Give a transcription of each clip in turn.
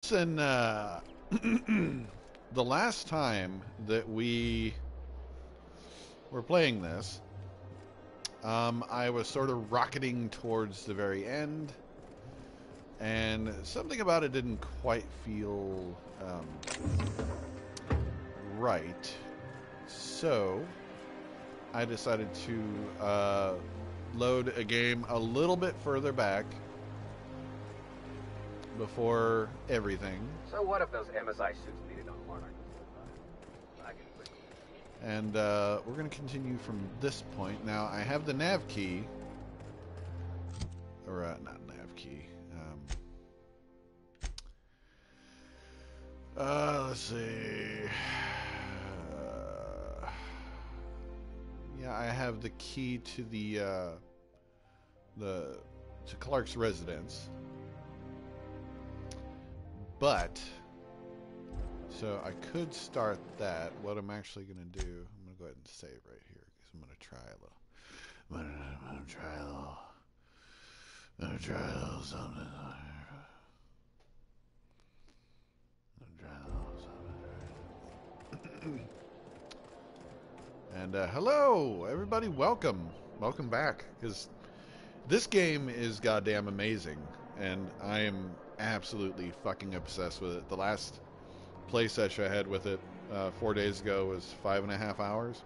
Listen, the last time that we were playing this, I was sort of rocketing towards the very end, and something about it didn't quite feel right. So I decided to load a game a little bit further back before everything. So what if those MSI suits needed on Monarch? I can quit. And we're going to continue from this point. Now, I have the nav key. Or, not nav key. Let's see. Yeah, I have the key to to Clark's residence. But, so I could start that. What I'm actually going to do, I'm going to go ahead and save right here because I'm going to try a little. I'm going to try a little something. And hello, everybody. Welcome back. Because this game is goddamn amazing, and I am absolutely fucking obsessed with it. The last play session I had with it 4 days ago was 5.5 hours.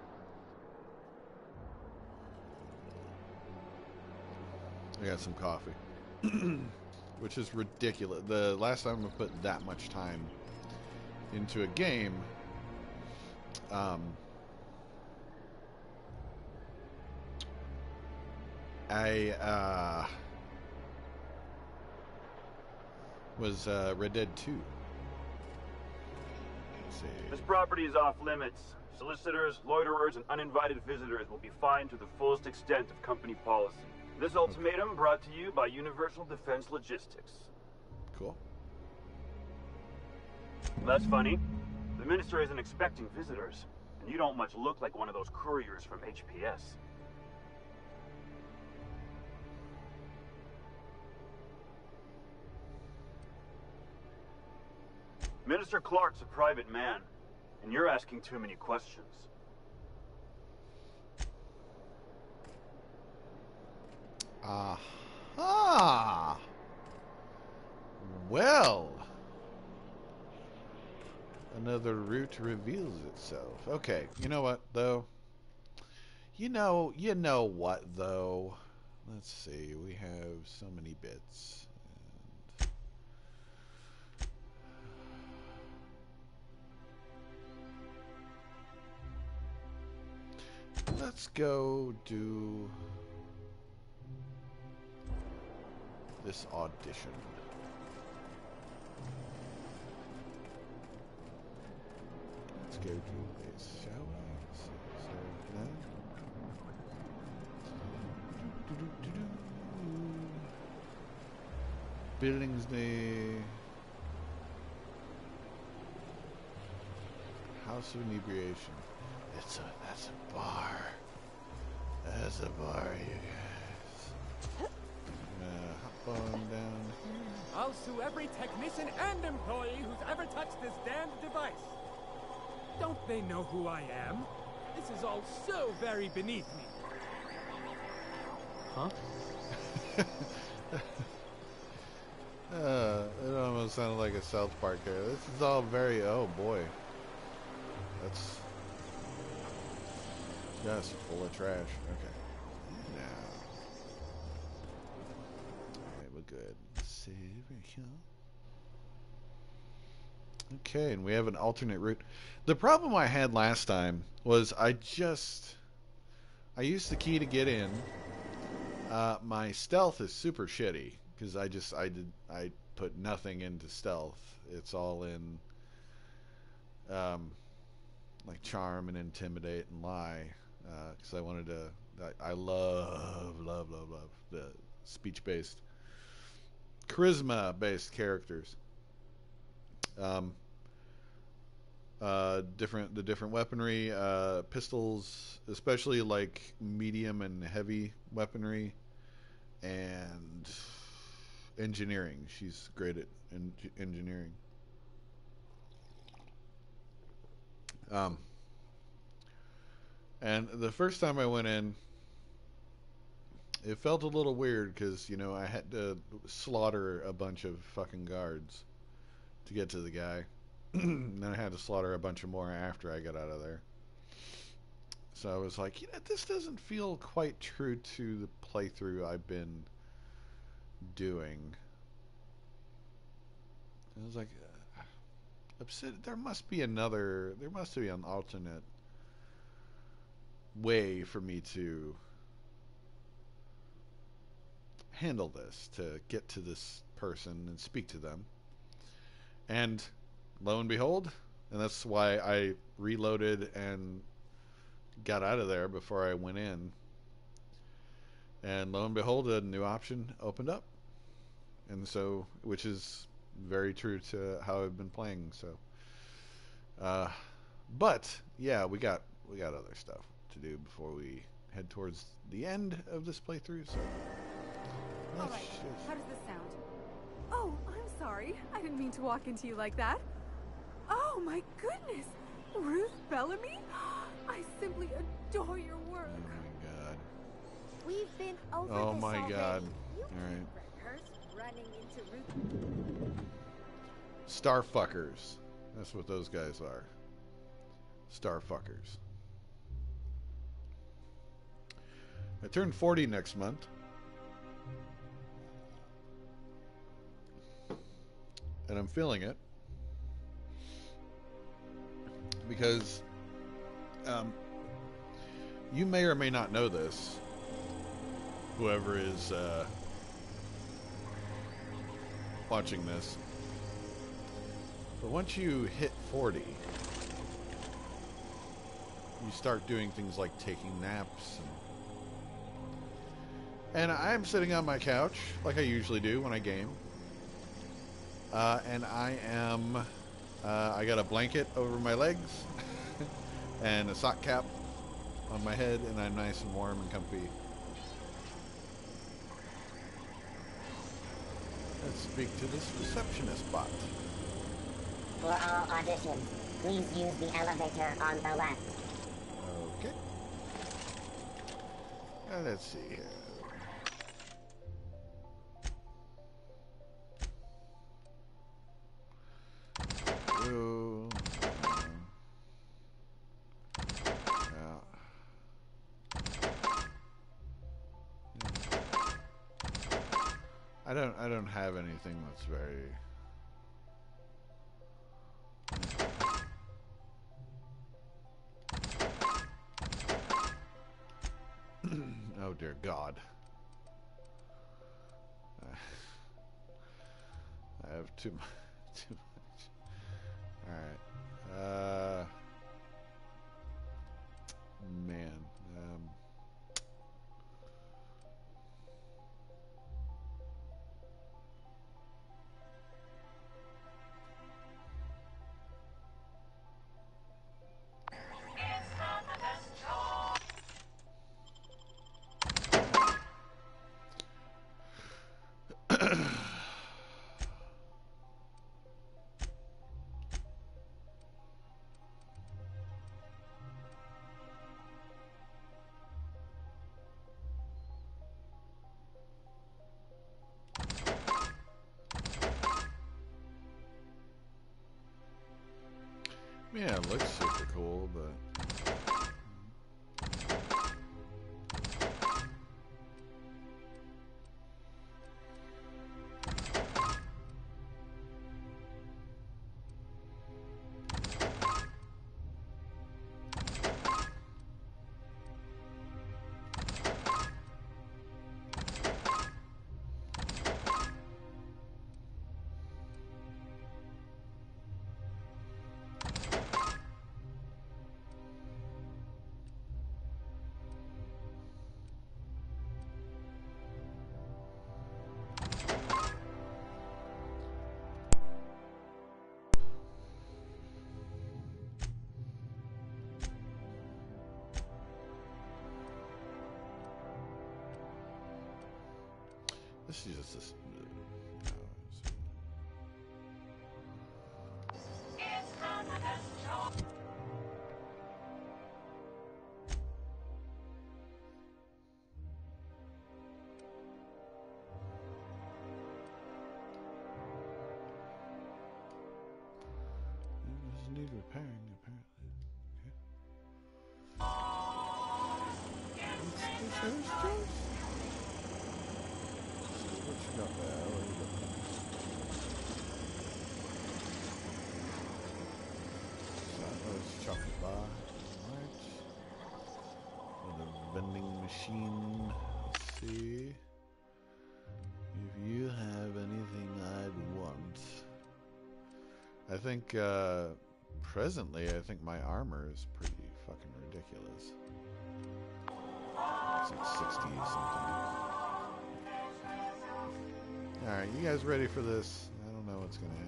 I got some coffee, which is ridiculous. The last time I put that much time into a game, I was Red Dead 2. Let's see. This property is off limits. Solicitors, loiterers, and uninvited visitors will be fined to the fullest extent of company policy. This ultimatum brought to you by Universal Defense Logistics. Cool. That's funny. The minister isn't expecting visitors, and you don't much look like one of those couriers from HPS. Minister Clark's a private man, and you're asking too many questions. Aha! Well, another route reveals itself. Okay, you know what, though? You know what, though? Let's see, we have so many bits. Let's go do this audition. Let's go do this, shall we? So no. Billingsley. House of Inebriation. That's a bar. That's a bar, you guys. Hop on down. I'll sue every technician and employee who's ever touched this damned device. Don't they know who I am? This is all so very beneath me. Huh? It almost sounded like a South Park character. This is all very, oh boy. That's just full of trash. Okay. Now. Alright, we're good. Save here. Okay, and we have an alternate route. The problem I had last time was I used the key to get in. My stealth is super shitty because I put nothing into stealth. It's all in like charm and intimidate and lie, because I wanted to. I love the speech-based, charisma-based characters. The different weaponry, pistols, especially like medium and heavy weaponry, and engineering. She's great at engineering. Um, and the first time I went in, it felt a little weird because, you know, I had to slaughter a bunch of fucking guards to get to the guy. And then I had to slaughter a bunch of more after I got out of there. So I was like, you know, this doesn't feel quite true to the playthrough I've been doing. I was like, there must be an alternate way for me to handle this, to get to this person and speak to them. And lo and behold, and that's why I reloaded and got out of there before I went in. And lo and behold, a new option opened up. And so, which is very true to how I've been playing. So, but yeah, we got other stuff to do before we head towards the end of this playthrough. So, all right. How does this sound? Oh, I'm sorry. I didn't mean to walk into you like that. Oh my goodness, Ruth Bellamy! I simply adore your work. Oh my god. We've been over Oh this my already. god. You All right. rehearse running into Ruth. Starfuckers. That's what those guys are. Starfuckers. I turn 40 next month. And I'm feeling it. Because you may or may not know this, whoever is watching this, but once you hit 40, you start doing things like taking naps. And I'm sitting on my couch, like I usually do when I game. And I got a blanket over my legs and a sock cap on my head, and I'm nice and warm and comfy. Let's speak to this receptionist bot. For all auditions, please use the elevator on the left. Okay. Let's see here. Ooh. I don't have anything that's very oh dear God. I have too much. Alright. Man. Yeah, it looks super cool, but this is just this. Repairing, apparently. Okay. What you got there? What you got there? There's chocolate bar. Alright. Another vending machine. Let's see. If you have anything I'd want. I think, presently, I think my armor is pretty fucking ridiculous. It's like 60 something. Alright, you guys ready for this? I don't know what's gonna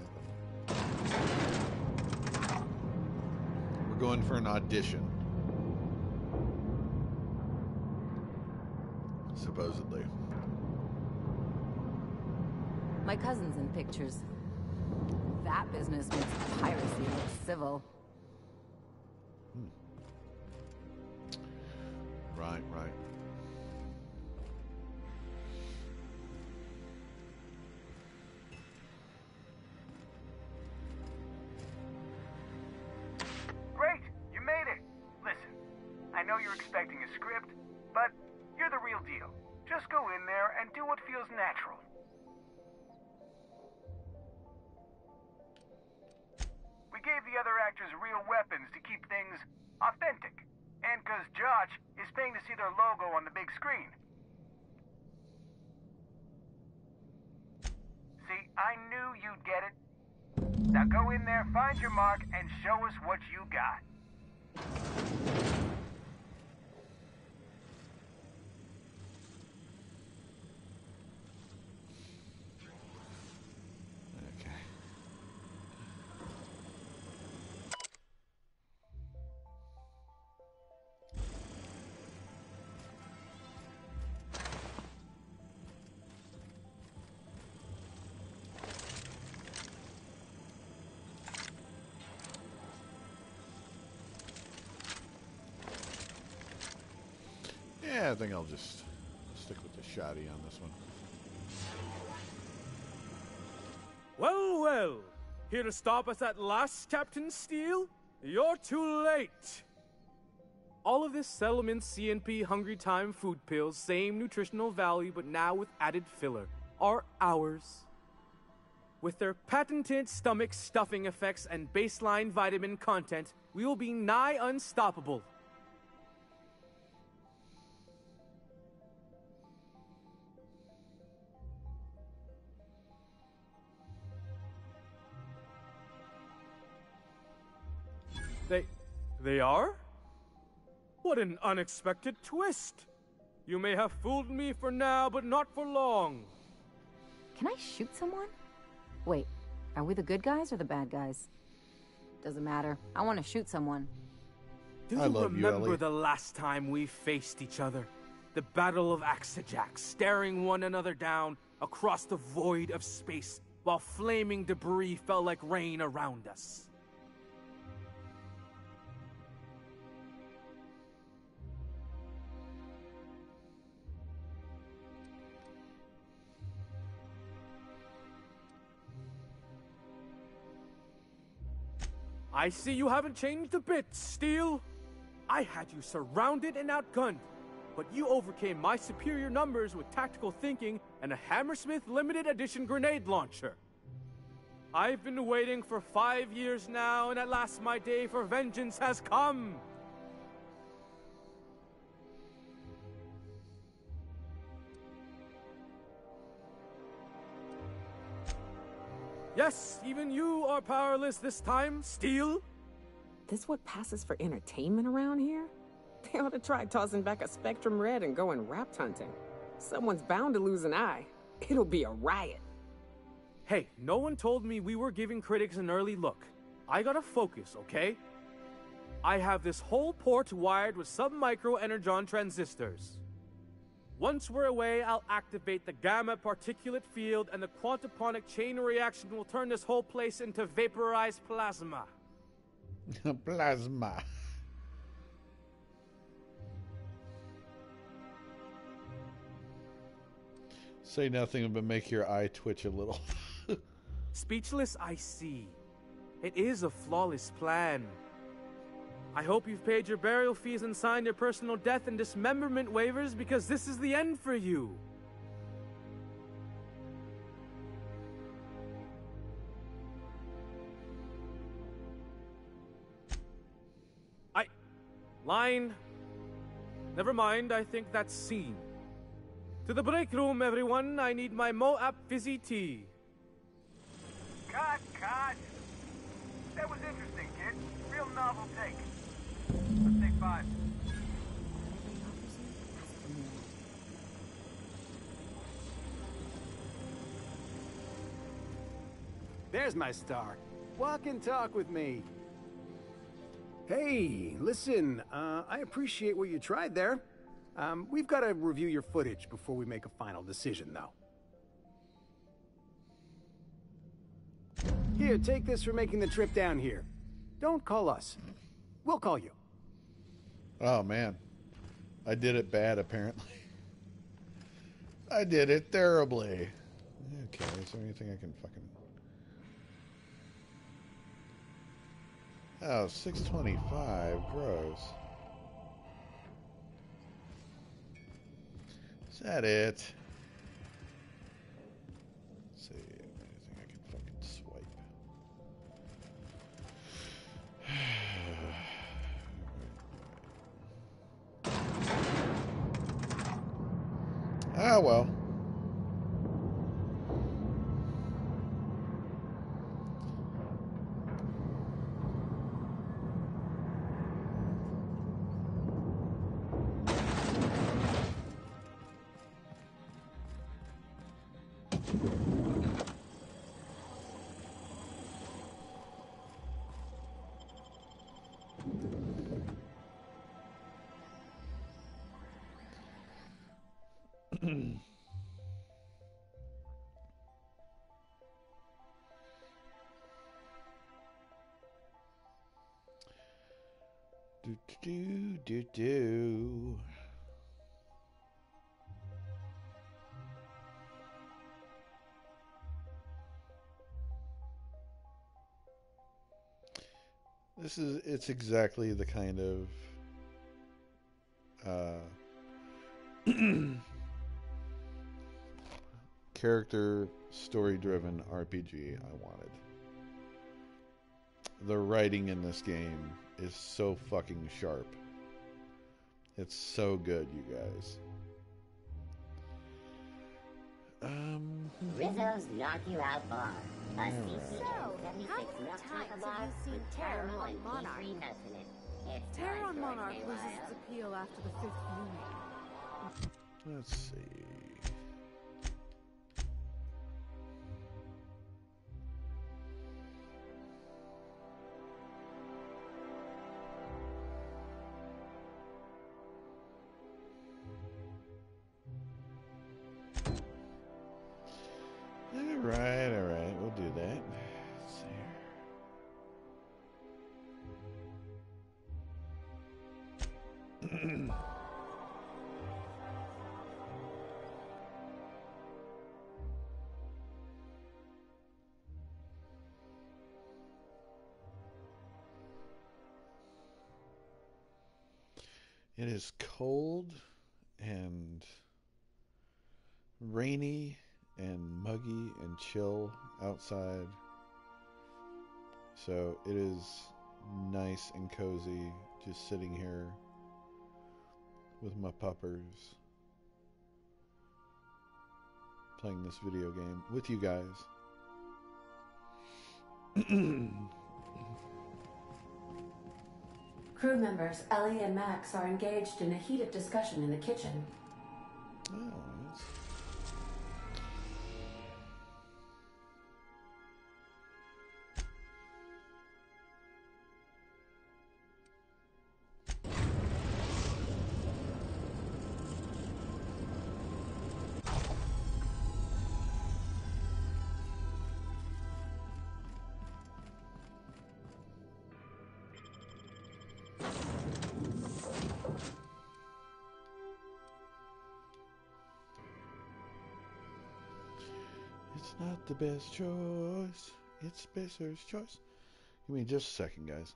happen. We're going for an audition. Supposedly. My cousin's in pictures. That business makes piracy look civil. Right. Great! You made it! Listen, I know you're expecting a script, but you're the real deal. Just go in there and do what feels natural. We gave the other actors real weapons to keep things authentic. And because Josh is paying to see their logo on the big screen. See, I knew you'd get it. Now go in there, find your mark, and show us what you got. Okay. Yeah, I think I'll just stick with the shoddy on this one. Well. Here to stop us at last, Captain Steele? You're too late. All of this Settlement CNP Hungry Time food pills, same nutritional value, but now with added filler, are ours. With their patented stomach stuffing effects and baseline vitamin content, we will be nigh unstoppable. They are? What an unexpected twist! You may have fooled me for now, but not for long. Can I shoot someone? Wait, are we the good guys or the bad guys? Doesn't matter. I want to shoot someone. Do I you love you, remember Ellie. the last time we faced each other? The Battle of Axajack, staring one another down across the void of space while flaming debris fell like rain around us. I see you haven't changed a bit, Steele. I had you surrounded and outgunned, but you overcame my superior numbers with tactical thinking and a Hammersmith limited edition grenade launcher. I've been waiting for 5 years now, and at last my day for vengeance has come. Yes, even you are powerless this time, Steele. This what passes for entertainment around here? They ought to try tossing back a Spectrum Red and going rapt hunting. Someone's bound to lose an eye. It'll be a riot. Hey, no one told me we were giving critics an early look. I gotta focus, okay? I have this whole port wired with sub-micro energon transistors. Once we're away, I'll activate the gamma particulate field, and the quantaponic chain reaction will turn this whole place into vaporized plasma. Plasma. Say nothing but make your eye twitch a little. Speechless, I see. It is a flawless plan. I hope you've paid your burial fees and signed your personal death and dismemberment waivers, because this is the end for you. Line. Never mind, I think that's scene. To the break room, everyone. I need my Moab fizzy tea. Cut! That was interesting, kid. Real novel take. Let's take 5. There's my star. Walk and talk with me. Hey, listen, I appreciate what you tried there. We've got to review your footage before we make a final decision, though. Here, take this for making the trip down here. Don't call us. We'll call you. Oh, man. I did it bad, apparently. I did it terribly. Okay, is there anything I can fucking... Oh, 625. Gross. Is that it? Let's see. Anything I can fucking swipe. Ah, well. Do. It's exactly the kind of character story-driven RPG I wanted. The writing in this game is so fucking sharp. It's so good, you guys. Rizzo's Knock You Out Bar. A CCN 76 milk chocolate bar with caramel and pea-free nuts in it. It's Terror on my Monarch birthday loses wild. its appeal after the 5th viewing. Let's see. All right, we'll do that. Let's see here. It is cold and rainy and muggy and chill outside, so it is nice and cozy just sitting here with my puppers playing this video game with you guys. Crew members Ellie and Max are engaged in a heated discussion in the kitchen. Oh, that's... It's not the best choice, it's Spacer's choice. Give me just a second, guys.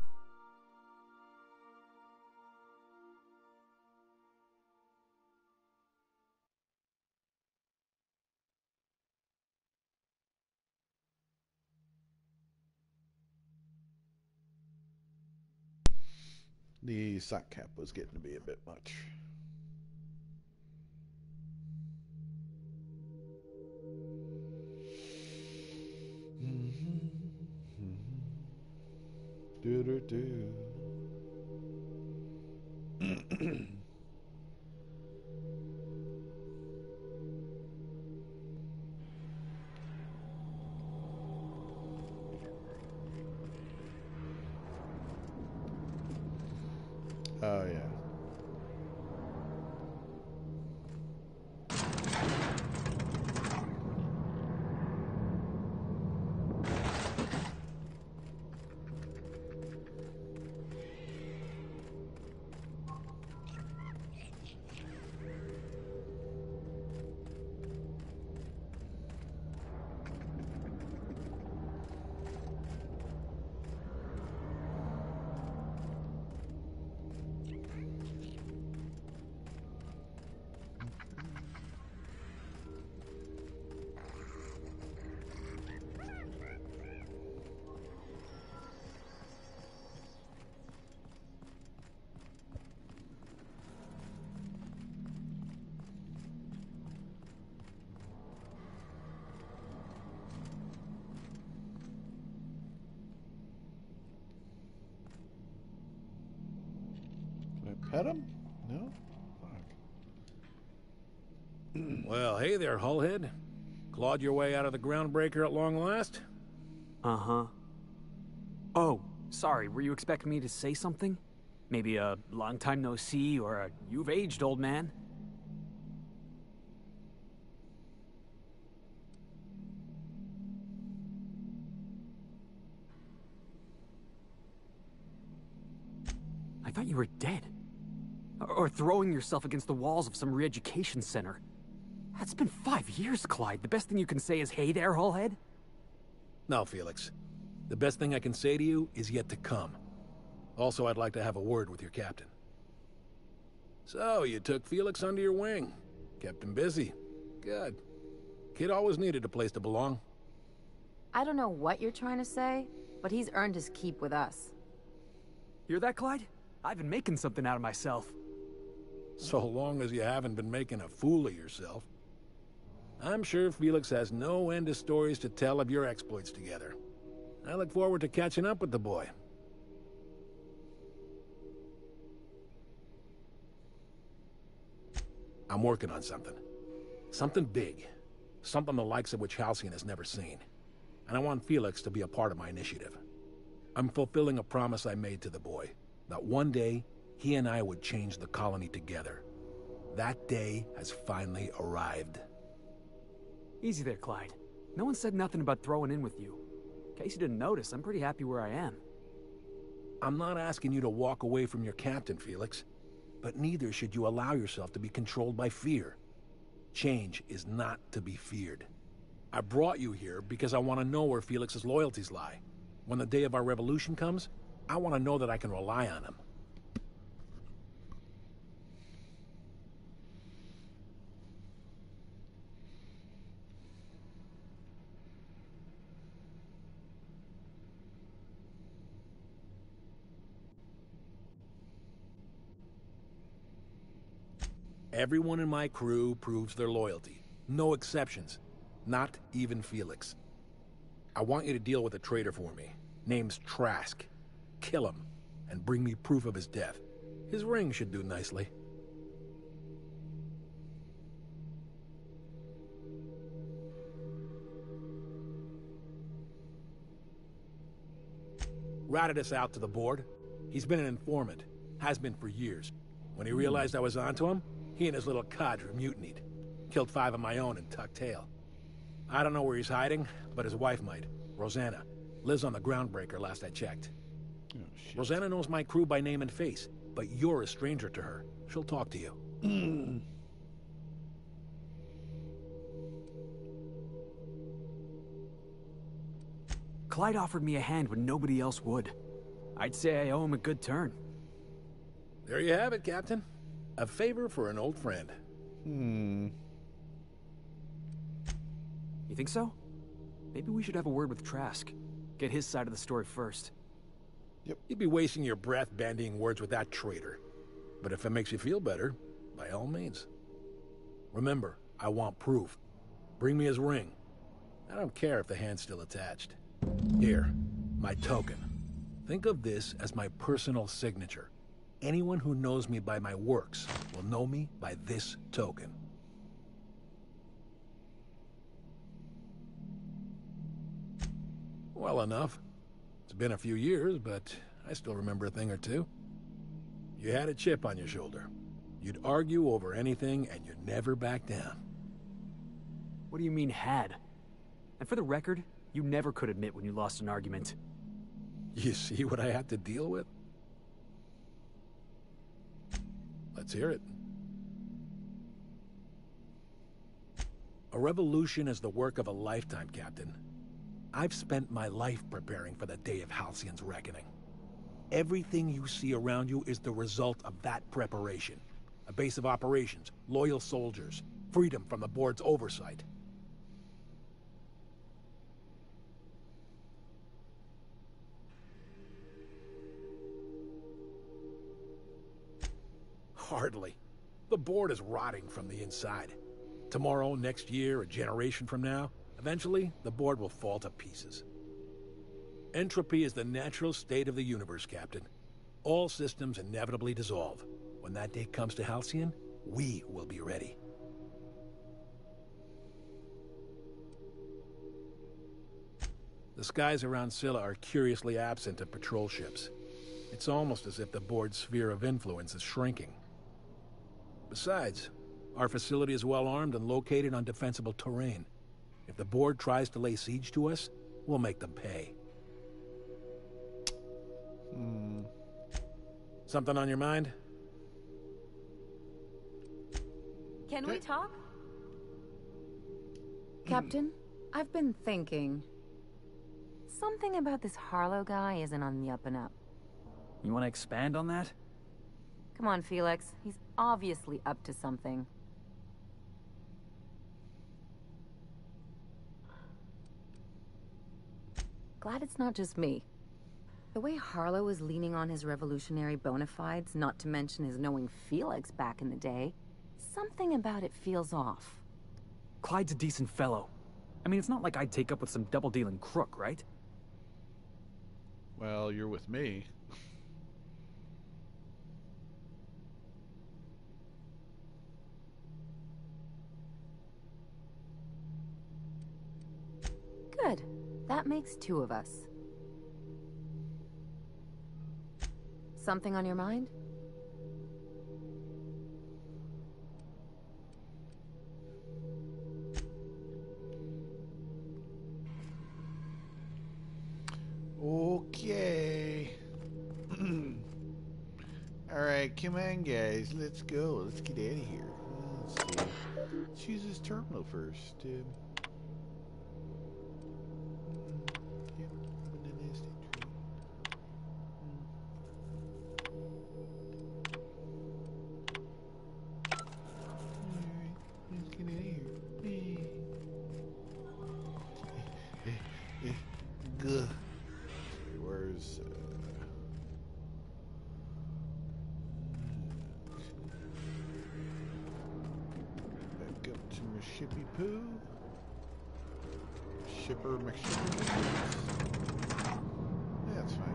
The sock cap was getting to be a bit much. Do. Oh, yeah. Pet him? No? Fuck. Well, hey there, Hullhead. Clawed your way out of the Groundbreaker at long last? Uh-huh. Oh, sorry, were you expecting me to say something? Maybe a long time no see, or a you've aged, old man? I thought you were dead. Or throwing yourself against the walls of some re-education center. That's been 5 years, Clyde. The best thing you can say is, hey there, Hullhead? No, Felix. The best thing I can say to you is yet to come. Also, I'd like to have a word with your captain. So, you took Felix under your wing. Kept him busy. Good. Kid always needed a place to belong. I don't know what you're trying to say, but he's earned his keep with us. Hear that, Clyde? I've been making something out of myself. So long as you haven't been making a fool of yourself. I'm sure Felix has no end of stories to tell of your exploits together. I look forward to catching up with the boy. I'm working on something. Something big. Something the likes of which Halcyon has never seen. And I want Felix to be a part of my initiative. I'm fulfilling a promise I made to the boy. That one day, he and I would change the colony together. That day has finally arrived. Easy there, Clyde. No one said nothing about throwing in with you. In case you didn't notice, I'm pretty happy where I am. I'm not asking you to walk away from your captain, Felix. But neither should you allow yourself to be controlled by fear. Change is not to be feared. I brought you here because I want to know where Felix's loyalties lie. When the day of our revolution comes, I want to know that I can rely on him. Everyone in my crew proves their loyalty. No exceptions. Not even Felix. I want you to deal with a traitor for me. Name's Trask. Kill him, and bring me proof of his death. His ring should do nicely. Ratted us out to the board. He's been an informant. Has been for years. When he realized I was onto him, he and his little cadre mutinied. Killed 5 of my own and tucked tail. I don't know where he's hiding, but his wife might. Rosanna. Lives on the Groundbreaker last I checked. Oh, shit. Rosanna knows my crew by name and face, but you're a stranger to her. She'll talk to you. Clyde offered me a hand when nobody else would. I'd say I owe him a good turn. There you have it, Captain. A favor for an old friend. You think so? Maybe we should have a word with Trask. Get his side of the story first. Yep. You'd be wasting your breath bandying words with that traitor. But if it makes you feel better, by all means. Remember, I want proof. Bring me his ring. I don't care if the hand's still attached. Here, my token. Think of this as my personal signature. Anyone who knows me by my works will know me by this token. Well enough. It's been a few years, but I still remember a thing or two. You had a chip on your shoulder. You'd argue over anything, and you'd never back down. What do you mean, had? And for the record, you never could admit when you lost an argument. You see what I had to deal with? Let's hear it. A revolution is the work of a lifetime, Captain. I've spent my life preparing for the day of Halcyon's reckoning. Everything you see around you is the result of that preparation. A base of operations, loyal soldiers, freedom from the board's oversight. Hardly. The board is rotting from the inside. Tomorrow, next year, a generation from now, eventually, the board will fall to pieces. Entropy is the natural state of the universe, Captain. All systems inevitably dissolve. When that day comes to Halcyon, we will be ready. The skies around Scylla are curiously absent of patrol ships. It's almost as if the board's sphere of influence is shrinking. Besides, our facility is well armed and located on defensible terrain. If the board tries to lay siege to us, we'll make them pay. Something on your mind? Can we talk? Captain, I've been thinking. Something about this Harlow guy isn't on the up and up. You want to expand on that? Come on, Felix. He's obviously up to something. Glad it's not just me. The way Harlow is leaning on his revolutionary bona fides, not to mention his knowing Felix back in the day, something about it feels off. Clyde's a decent fellow. I mean, it's not like I'd take up with some double-dealing crook, right? Well, you're with me. Good. That makes two of us. Something on your mind? Okay. Alright, come on guys, let's go. Let's get out of here. Let's see. Let's use this terminal first. Where's back up to my shippy poo. Shipper McShipper. That's fine.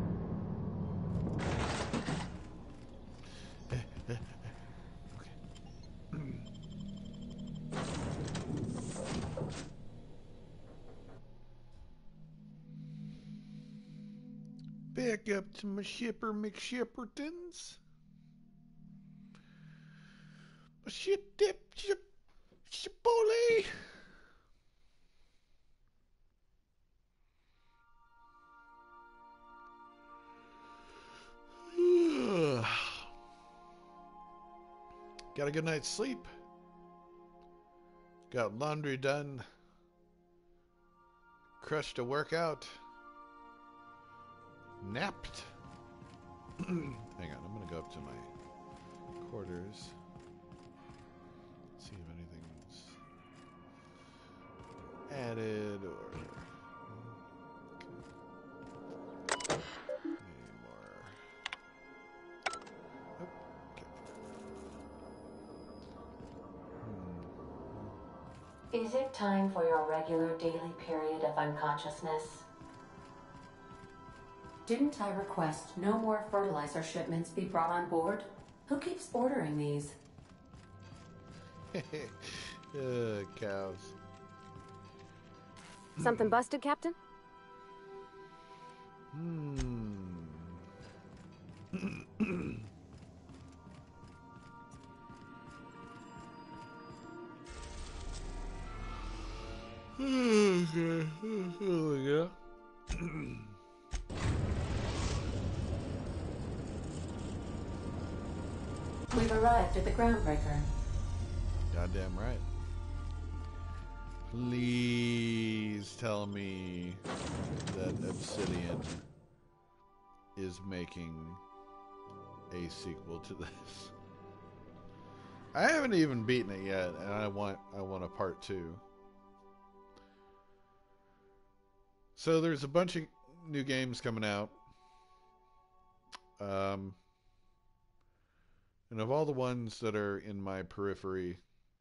Back up to my shipper McShippertons. My shipole. Got a good night's sleep. Got laundry done. Crushed a workout. napped. Hang on, I'm gonna go up to my quarters. See if anything's added or any more. Okay. Is it time for your regular daily period of unconsciousness? Didn't I request no more fertilizer shipments be brought on board? Who keeps ordering these? Cows. Something busted, Captain? Okay. There we go. We've arrived at the groundbreaker. Goddamn right. Please tell me that Obsidian is making a sequel to this. I haven't even beaten it yet, and I want a part 2. So there's a bunch of new games coming out. And of all the ones that are in my periphery,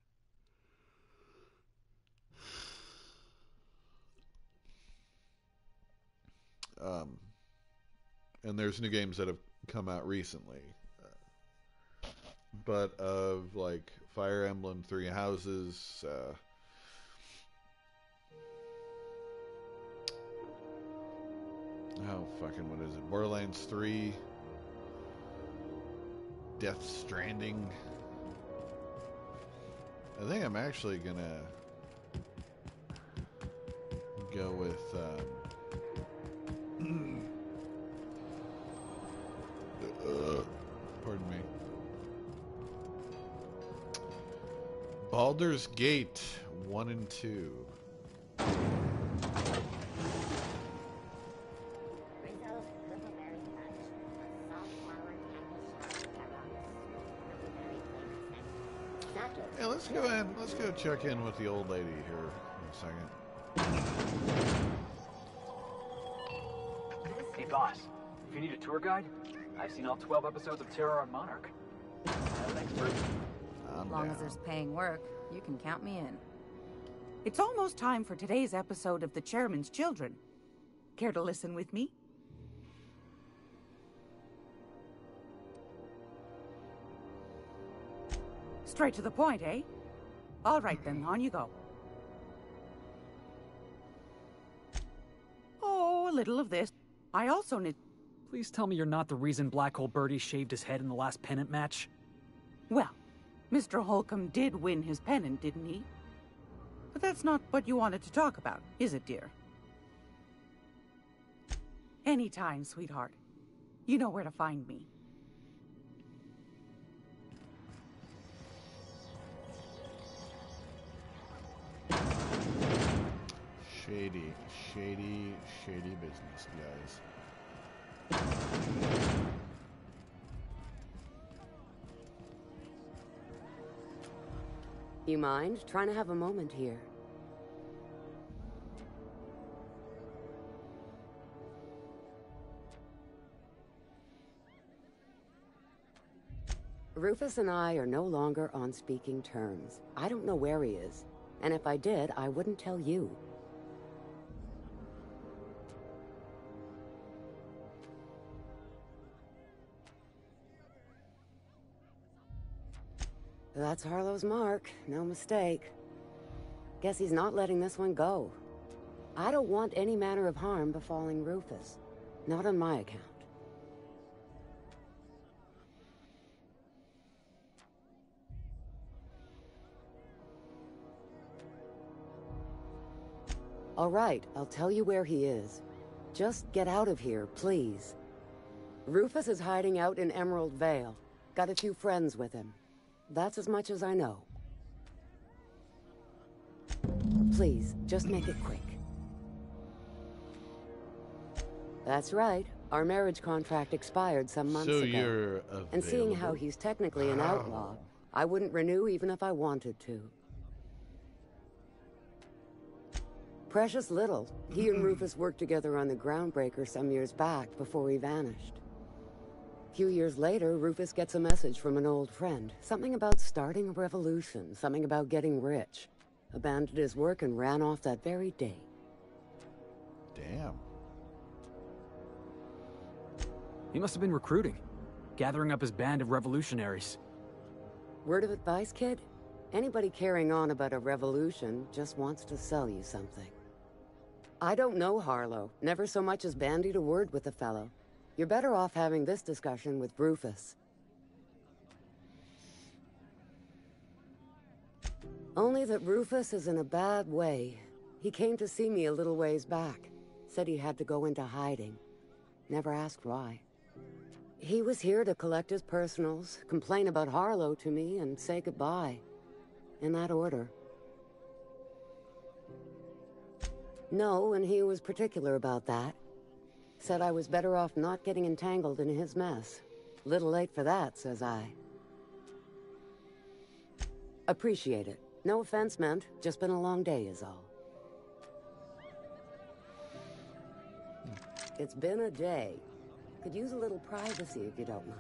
and there's new games that have come out recently, but of like Fire Emblem Three Houses, what is it? Borderlands 3, Death Stranding. I think I'm actually gonna go with pardon me, Baldur's Gate 1 and 2. Yeah, let's go in. Let's go check in with the old lady here in a second. Hey, boss. If you need a tour guide, I've seen all 12 episodes of Terror on Monarch. I'm an expert. As long as there's paying work, you can count me in. It's almost time for today's episode of The Chairman's Children. Care to listen with me? Straight to the point, eh? All right then, on you go. Oh, a little of this. I also need... Please tell me you're not the reason Black Hole Birdie shaved his head in the last pennant match. Well, Mr. Holcomb did win his pennant, didn't he? But that's not what you wanted to talk about, is it, dear? Anytime, sweetheart. You know where to find me. Shady business, guys. You mind trying to have a moment here? Rufus and I are no longer on speaking terms. I don't know where he is, and if I did, I wouldn't tell you. That's Harlow's mark, no mistake. Guess he's not letting this one go. I don't want any manner of harm befalling Rufus. Not on my account. All right, I'll tell you where he is. Just get out of here, please. Rufus is hiding out in Emerald Vale. Got a few friends with him. That's as much as I know. Please, just make it quick. That's right. Our marriage contract expired some months So ago. you're available. And seeing how he's technically an outlaw, I wouldn't renew even if I wanted to. Precious little. He and Rufus worked together on the Groundbreaker some years back before he vanished. A few years later, Rufus gets a message from an old friend. Something about starting a revolution, something about getting rich. Abandoned his work and ran off that very day. Damn. He must have been recruiting, gathering up his band of revolutionaries. Word of advice, kid? Anybody carrying on about a revolution just wants to sell you something. I don't know Harlow. Never so much as bandied a word with the fellow. You're better off having this discussion with Rufus. Only that Rufus is in a bad way. He came to see me a little ways back. Said he had to go into hiding. Never asked why. He was here to collect his personals, complain about Harlow to me, and say goodbye. In that order. No, and he was particular about that. Said I was better off not getting entangled in his mess. Little late for that, says I. Appreciate it. No offense meant. Just been a long day is all. It's been a day. Could use a little privacy if you don't mind.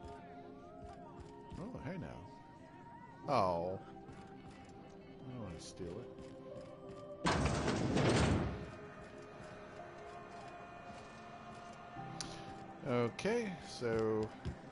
Oh, hey now. Oh. I don't want to steal it. Okay, so...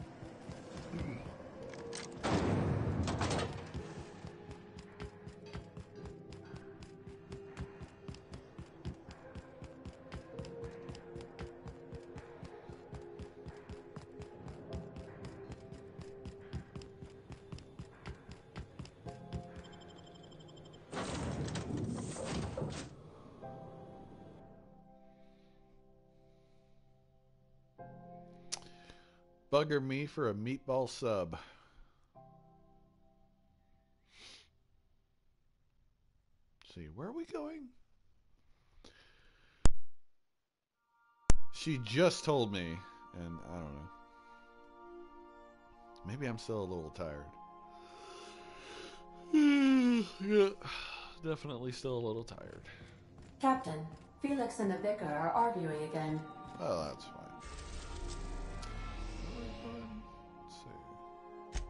Bugger me for a meatball sub. Let's see, where are we going? She just told me, and I don't know. Maybe I'm still a little tired. Yeah, definitely still a little tired. Captain, Felix and the Vicar are arguing again. Oh, that's fine. Let's see.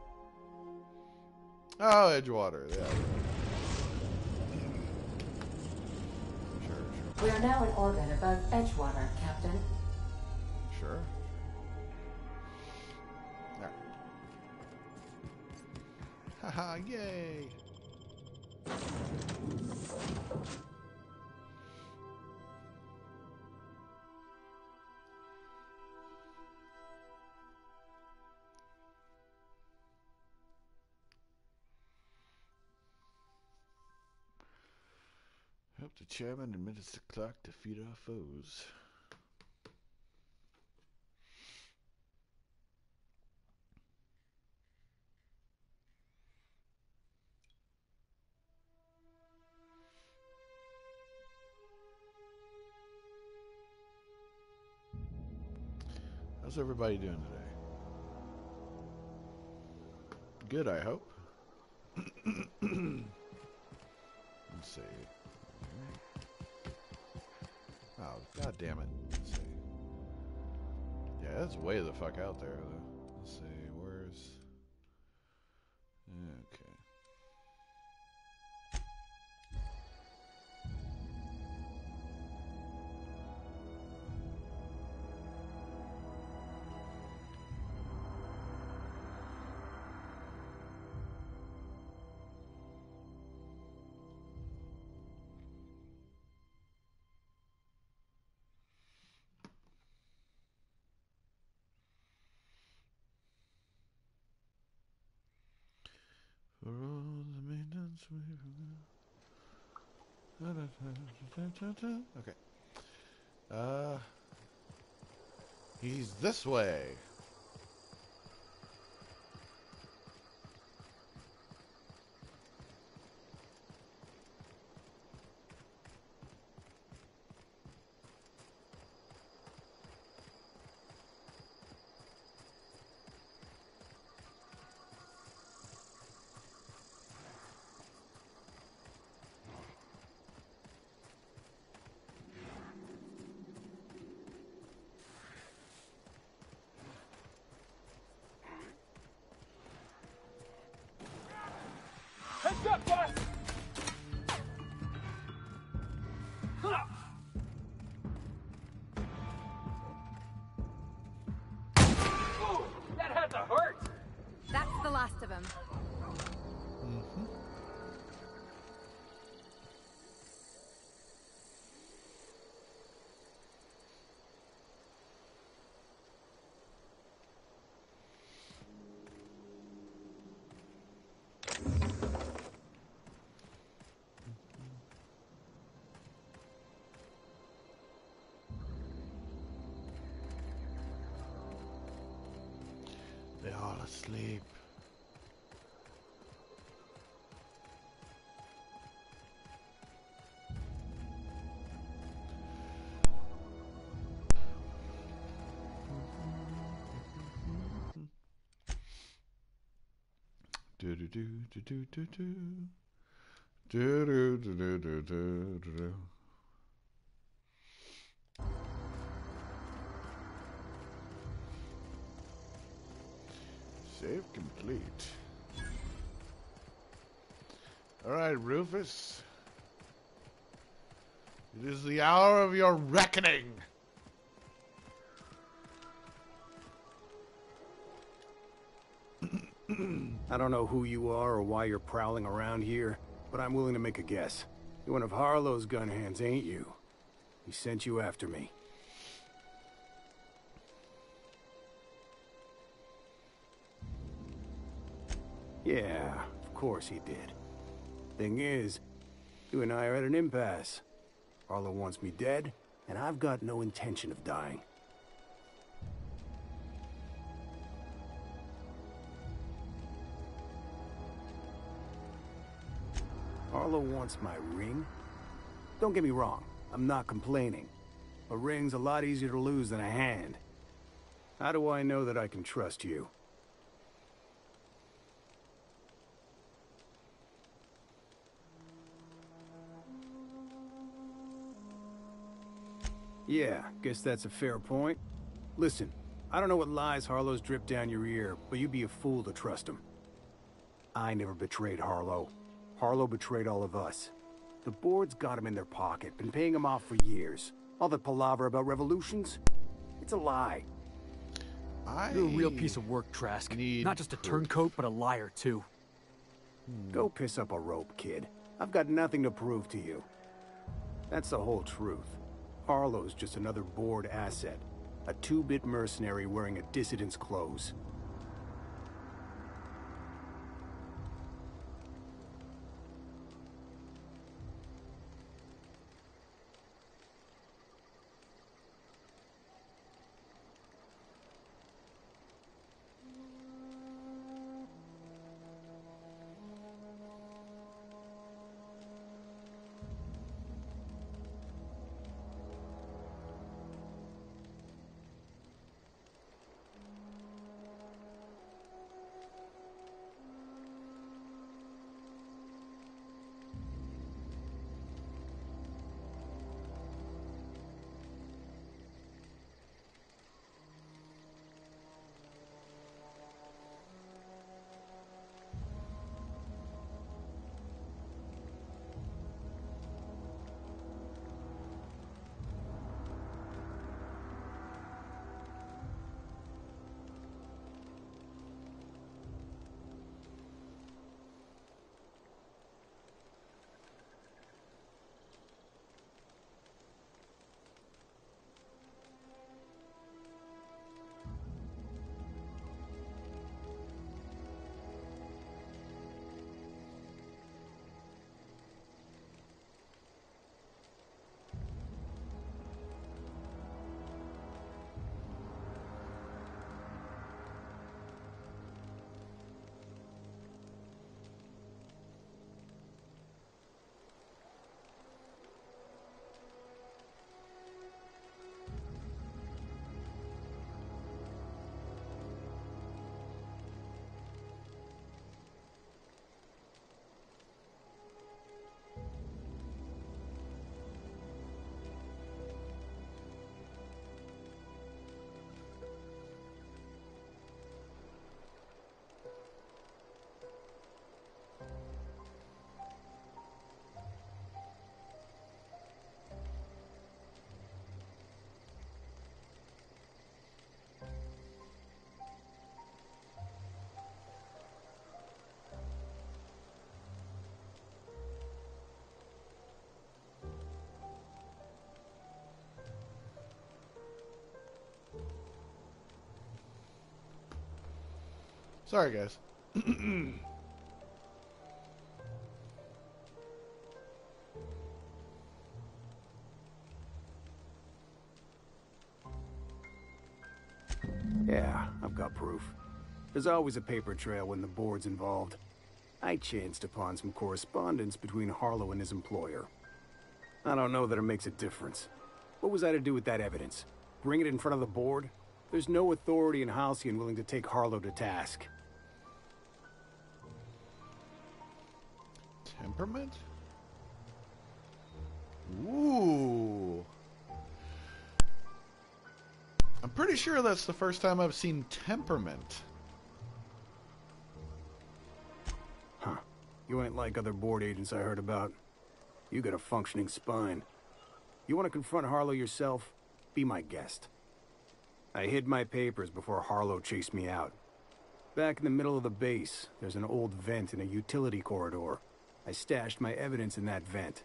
Oh, Edgewater. Yeah. Sure. We are now in orbit above Edgewater, Captain. Sure. Alright. Haha, yay! Hope the chairman admits the clock to defeat our foes. How's everybody doing today? Good, I hope. Let's see. Oh, god damn it. Let's see. Yeah, that's way the fuck out there, though. Let's see, where's... Okay. For all the maintenance we... Okay. He's this way. last of them. Mm-hmm. They're all asleep. Do do do do do do do do do do do do do. Save complete. All right, Rufus. It is the hour of your reckoning. I don't know who you are or why you're prowling around here, but I'm willing to make a guess. You're one of Harlow's gun hands, ain't you? He sent you after me. Yeah, of course he did. Thing is, you and I are at an impasse. Harlow wants me dead, and I've got no intention of dying. Harlow wants my ring? Don't get me wrong, I'm not complaining. A ring's a lot easier to lose than a hand. How do I know that I can trust you? Yeah, guess that's a fair point. Listen, I don't know what lies Harlow's dripped down your ear, but you'd be a fool to trust him. I never betrayed Harlow. Harlow betrayed all of us. The board's got him in their pocket, been paying him off for years. All that palaver about revolutions? It's a lie. You're a real piece of work, Trask. Not just a turncoat, but a liar, too. Go piss up a rope, kid. I've got nothing to prove to you. That's the whole truth. Harlow's just another board asset. A two-bit mercenary wearing a dissident's clothes. Sorry, guys. Yeah, I've got proof. There's always a paper trail when the board's involved. I chanced upon some correspondence between Harlow and his employer. I don't know that it makes a difference. What was I to do with that evidence? Bring it in front of the board? There's no authority in Halcyon willing to take Harlow to task. Temperament? Ooh. I'm pretty sure that's the first time I've seen temperament. Huh. You ain't like other board agents I heard about. You got a functioning spine. You want to confront Harlow yourself? Be my guest. I hid my papers before Harlow chased me out. Back in the middle of the base, there's an old vent in a utility corridor. I stashed my evidence in that vent.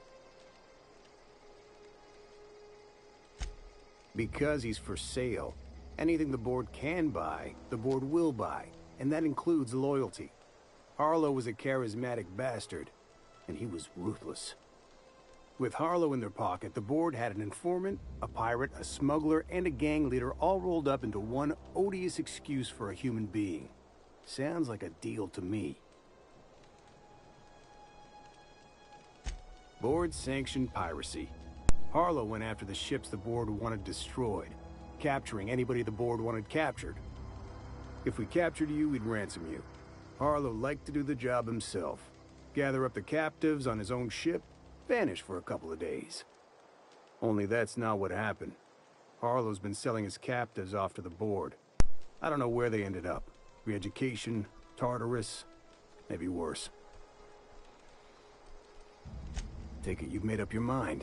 Because he's for sale, anything the board can buy, the board will buy, and that includes loyalty. Harlow was a charismatic bastard, and he was ruthless. With Harlow in their pocket, the board had an informant, a pirate, a smuggler, and a gang leader all rolled up into one odious excuse for a human being. Sounds like a deal to me. Board-sanctioned piracy. Harlow went after the ships the board wanted destroyed, capturing anybody the board wanted captured. If we captured you, we'd ransom you. Harlow liked to do the job himself. Gather up the captives on his own ship, vanish for a couple of days. Only that's not what happened. Harlow's been selling his captives off to the board. I don't know where they ended up. Re-education, Tartarus, maybe worse. Take it you've made up your mind.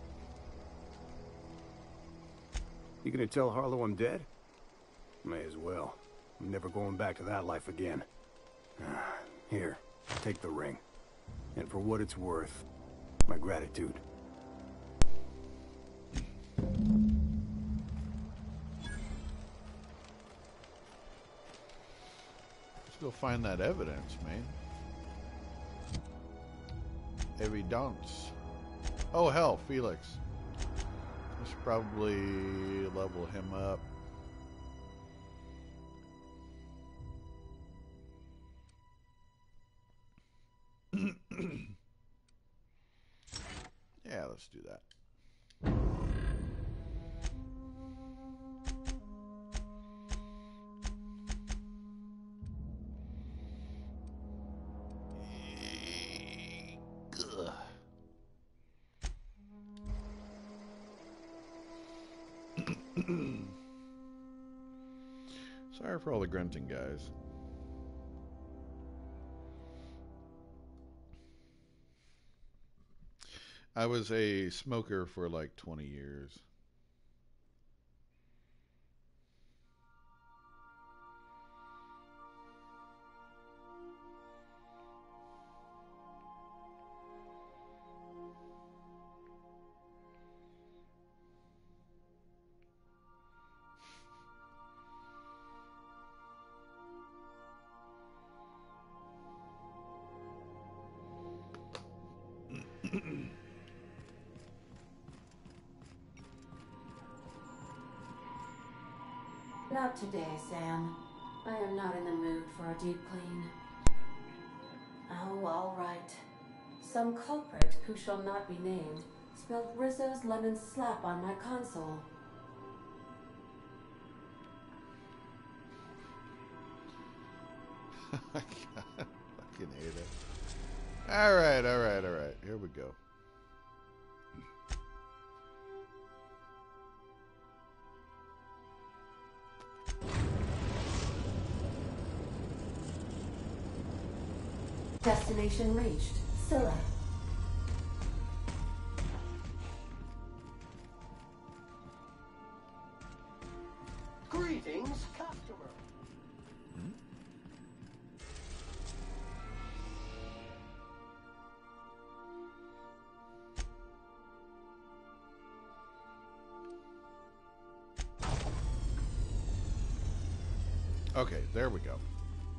You gonna tell Harlow I'm dead? May as well. I'm never going back to that life again. Here, take the ring. And for what it's worth, my gratitude. Let's go find that evidence, man. Evidence. Oh, hell, Felix. I should probably level him up. Yeah, let's do that. Sorry for all the grunting, guys. I was a smoker for like 20 years. Not today, Sam. I am not in the mood for a deep clean. Oh, all right. Some culprit, who shall not be named, spilled Rizzo's lemon slap on my console. I fucking hate it. Alright. Here we go. Destination reached. Scylla. Greetings, customer. Okay, there we go.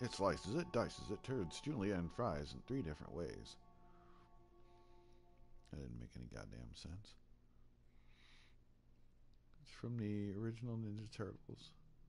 It slices it, dices it, turns julienne, and fries in 3 different ways. That didn't make any goddamn sense. It's from the original Ninja Turtles.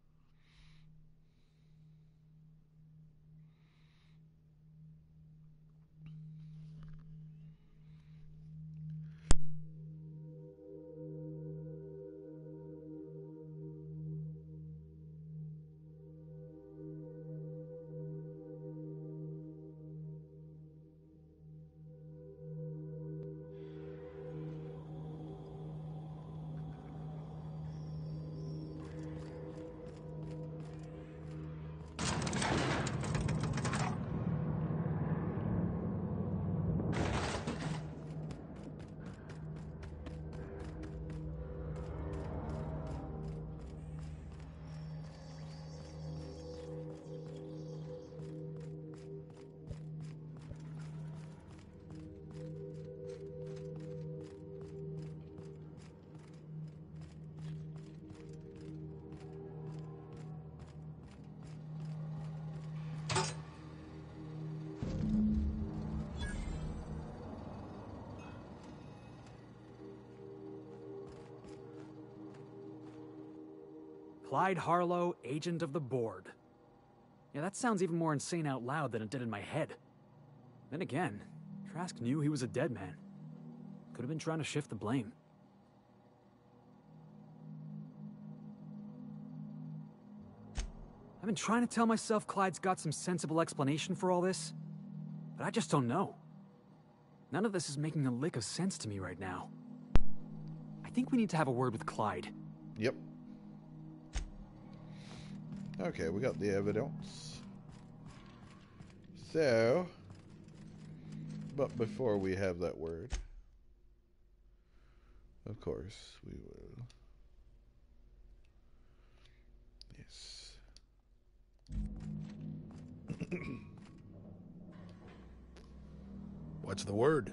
Clyde Harlow, agent of the board. Yeah, that sounds even more insane out loud than it did in my head. Then again, Trask knew he was a dead man. Could have been trying to shift the blame. I've been trying to tell myself Clyde's got some sensible explanation for all this, but I just don't know. None of this is making a lick of sense to me right now. I think we need to have a word with Clyde. Yep. Okay, we got the evidence. So, but before we have that word, of course, we will. Yes. What's the word?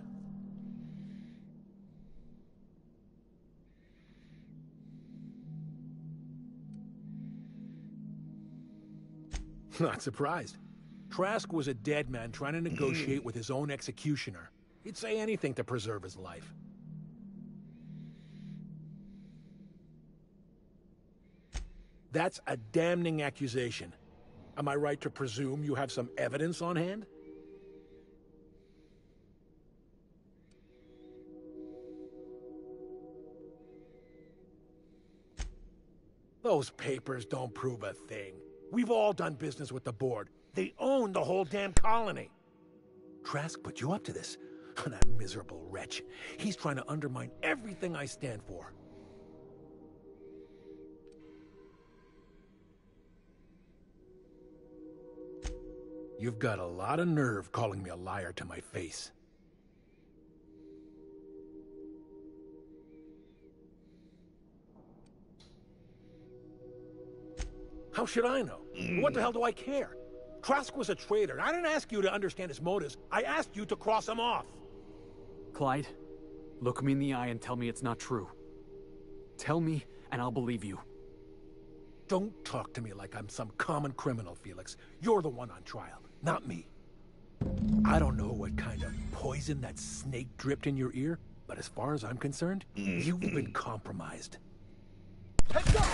Not surprised. Trask was a dead man trying to negotiate with his own executioner. He'd say anything to preserve his life. That's a damning accusation. Am I right to presume you have some evidence on hand? Those papers don't prove a thing. We've all done business with the board. They own the whole damn colony. Trask put you up to this. That miserable wretch. He's trying to undermine everything I stand for. You've got a lot of nerve calling me a liar to my face. How should I know? What the hell do I care? Trask was a traitor, and I didn't ask you to understand his motives. I asked you to cross him off. Clyde, look me in the eye and tell me it's not true. Tell me, and I'll believe you. Don't talk to me like I'm some common criminal, Felix. You're the one on trial, not me. I don't know what kind of poison that snake dripped in your ear, but as far as I'm concerned, you've been compromised. Let's go!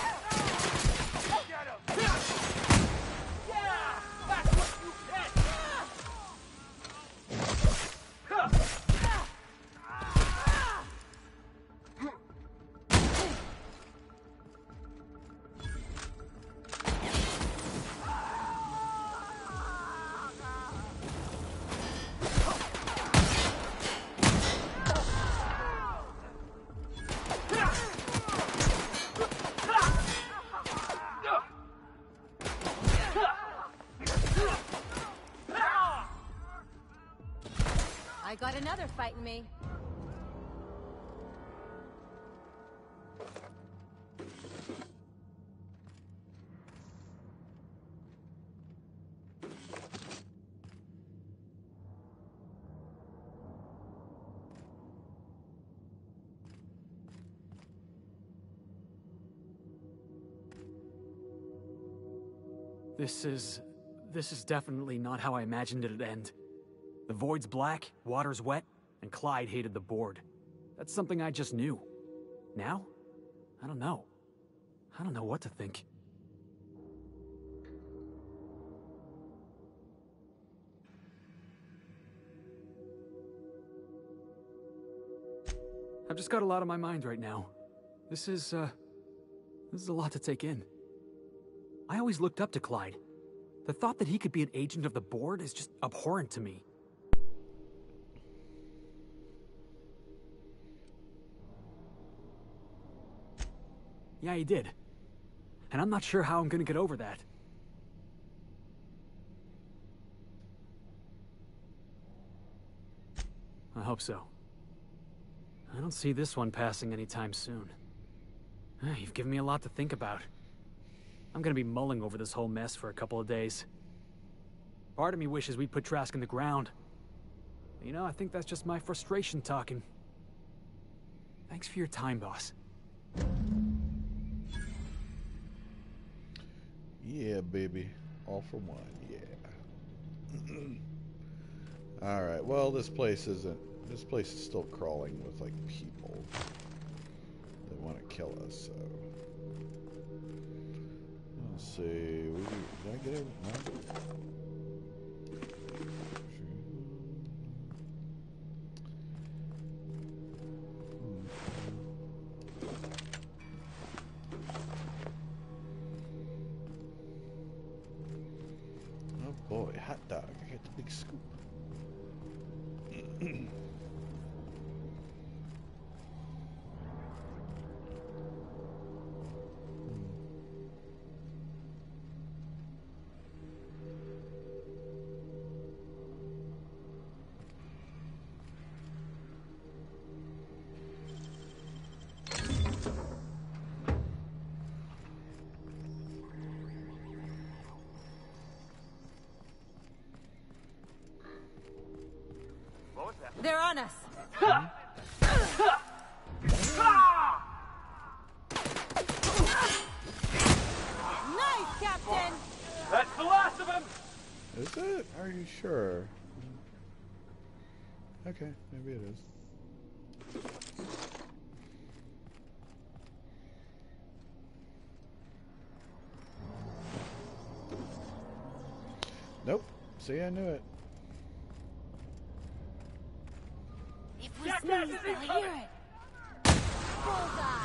I got another fight in me. this is definitely not how I imagined it'd end. The void's black, water's wet, and Clyde hated the board. That's something I just knew. Now? I don't know. I don't know what to think. I've just got a lot on my mind right now. This is a lot to take in. I always looked up to Clyde. The thought that he could be an agent of the board is just abhorrent to me. Yeah, he did. And I'm not sure how I'm gonna get over that. I hope so. I don't see this one passing anytime soon. You've given me a lot to think about. I'm gonna be mulling over this whole mess for a couple of days. Part of me wishes we'd put Trask in the ground. You know, I think that's just my frustration talking. Thanks for your time, boss. Yeah, baby. All for one, yeah. Alright, well, this place is still crawling with, like, people that want to kill us, so. Let's see. Did I get it? No? Oh boy, hot dog. I got the big scoop. They're on us. Nice, Captain. That's the last of them. Is it? Are you sure? Okay, maybe it is. Nope. See, I knew it. If we sneeze, they'll hear it. Bullseye.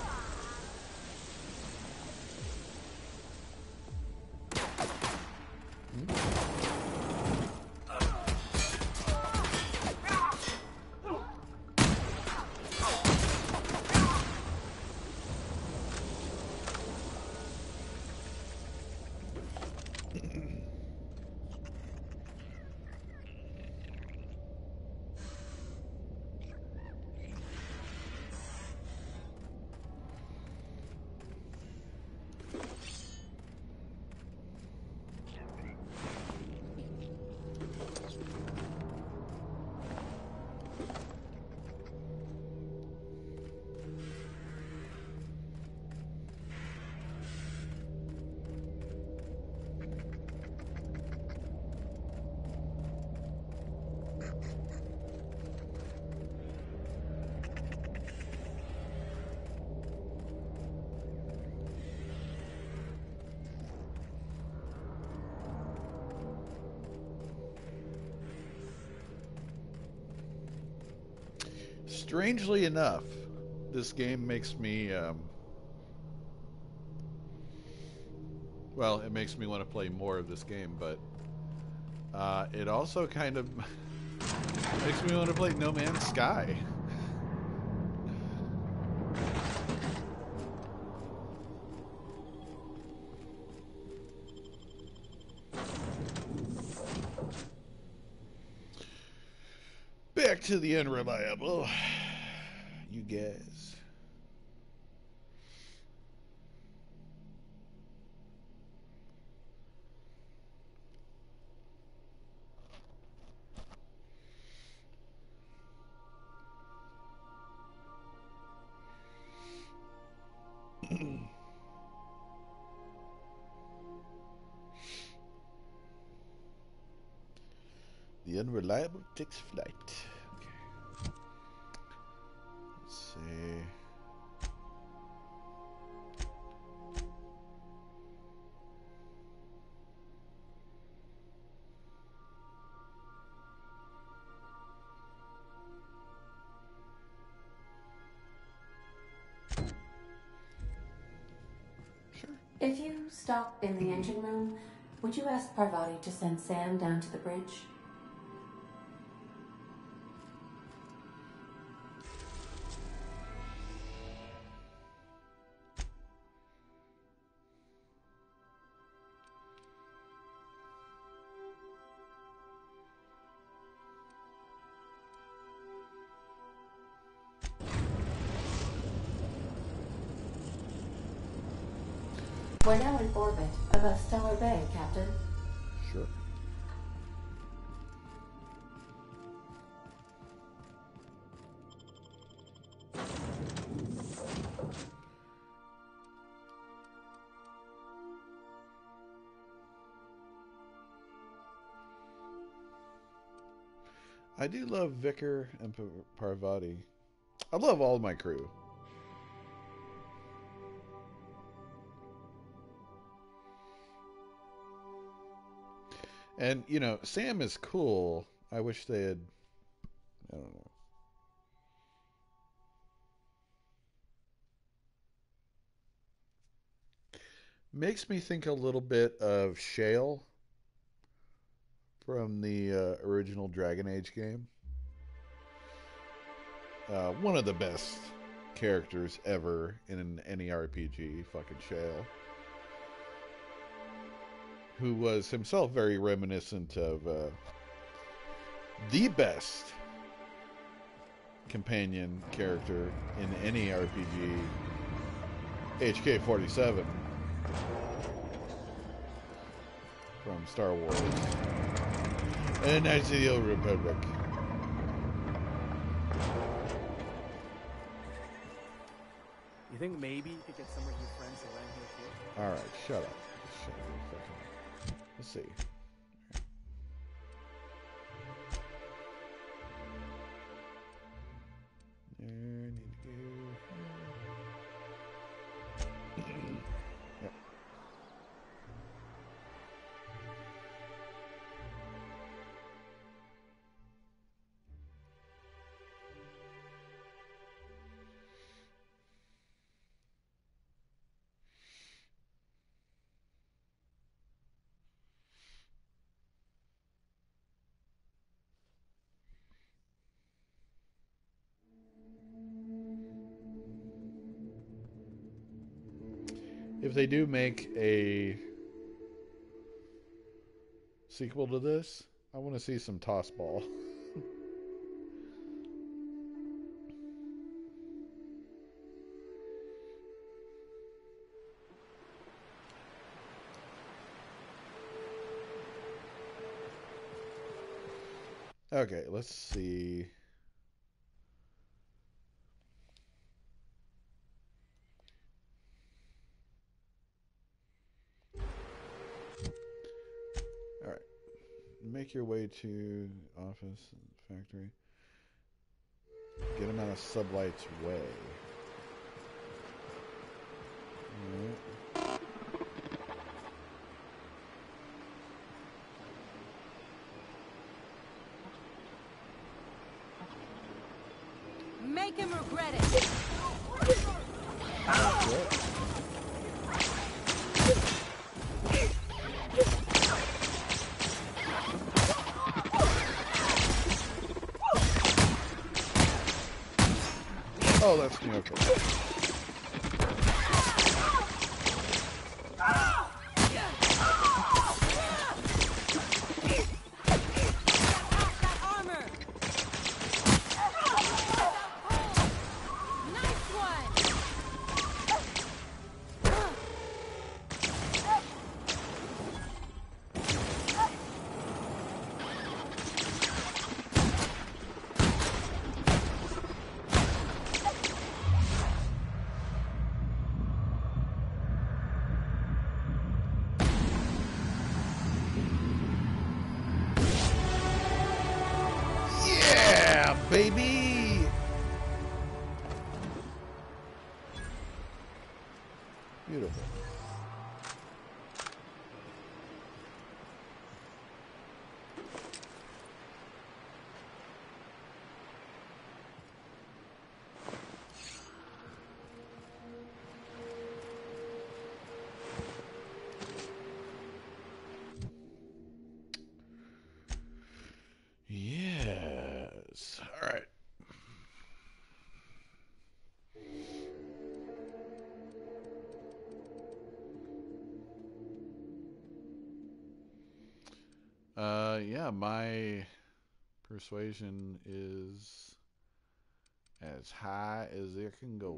Strangely enough, this game makes me, well, it makes me want to play more of this game, but it also kind of makes me want to play No Man's Sky. Back to the unreliable, you guys. The unreliable takes flight. Okay. Let's see. If you stop in the engine room, would you ask Parvati to send Sam down to the bridge? We're now in orbit above Stellar Bay, Captain. Sure. I do love Vicar and Parvati. I love all my crew. And, you know, Sam is cool. I wish they had, I don't know. Makes me think a little bit of Shale from the original Dragon Age game. One of the best characters ever in any RPG, fucking Shale. Who was himself very reminiscent of the best companion character in any RPG, HK-47 from Star Wars and Knights of the Old Republic. You think maybe you could get some of your friends to land here too? Alright, shut up. Shut up. Let's see. There, I need to go. Yep. If they do make a sequel to this, I want to see some toss ball. Okay, let's see. Make your way to office factory. Get him out of Sublight's way. All right. Make him regret it. Oh, that's me, okay. baby! Beautiful. Yes. All right. Yeah, my persuasion is as high as it can go.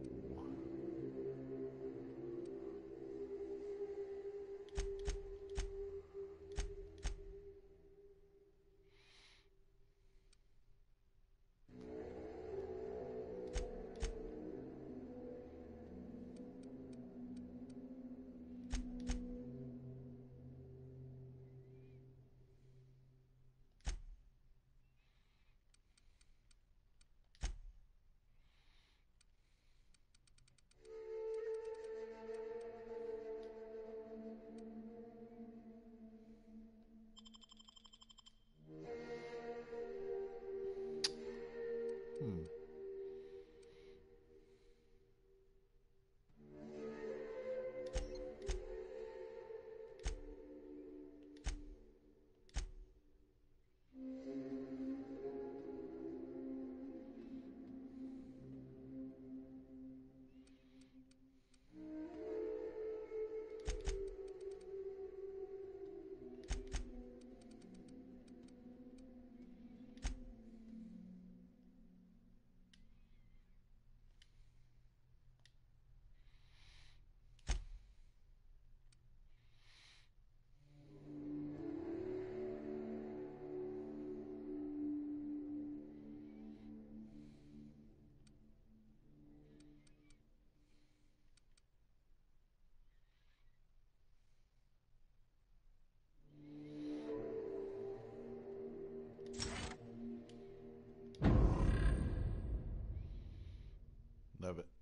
Love it.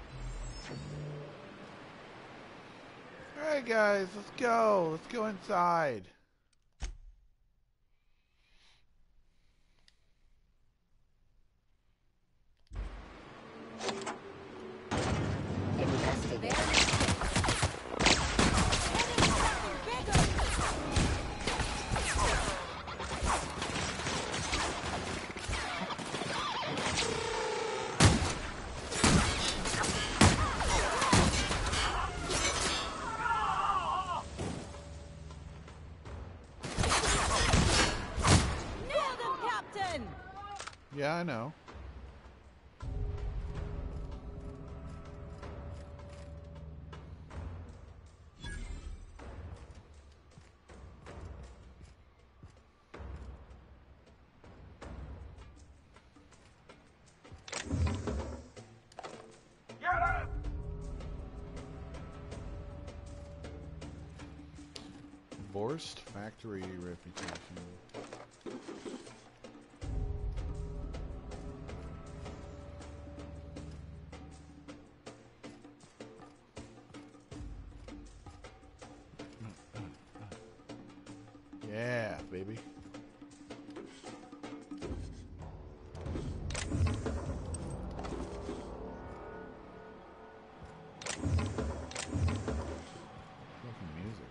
All right, guys, let's go. Let's go inside. Yeah, I know. Divorced factory reputation. Yeah, baby. Fucking music.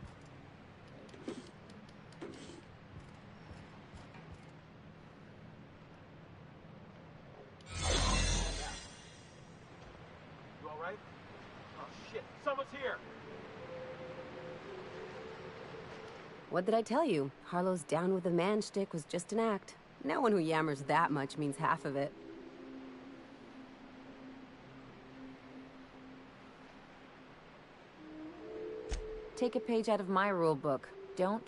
You all right? Oh shit! Someone's here. What did I tell you? Harlow's down with the man shtick was just an act. No one who yammers that much means half of it. Take a page out of my rule book. Don't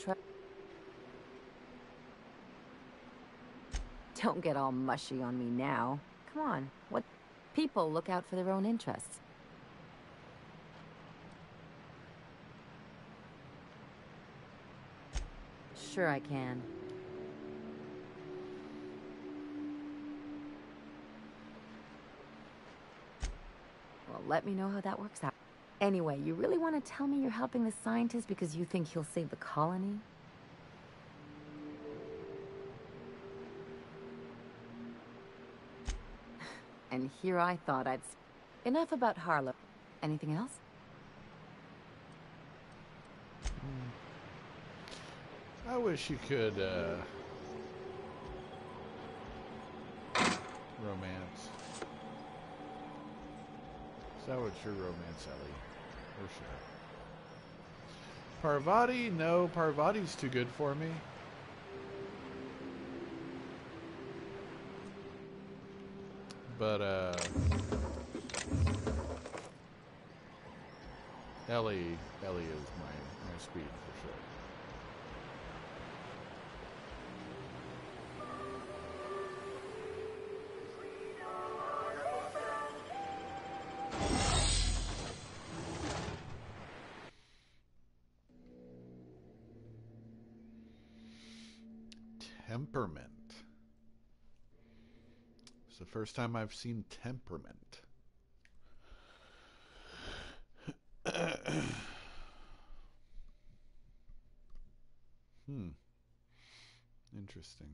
get all mushy on me now. Come on. What? People look out for their own interests. Sure I can. let me know how that works out. Anyway, you really want to tell me you're helping the scientist because you think he'll save the colony? And here I thought I'd... Enough about Harlow. Anything else? I wish you could, romance. Is that what your romance, Ellie? For sure. Parvati? No, Parvati's too good for me. But, Ellie is my speed for sure. Temperament. It's the first time I've seen temperament. Interesting.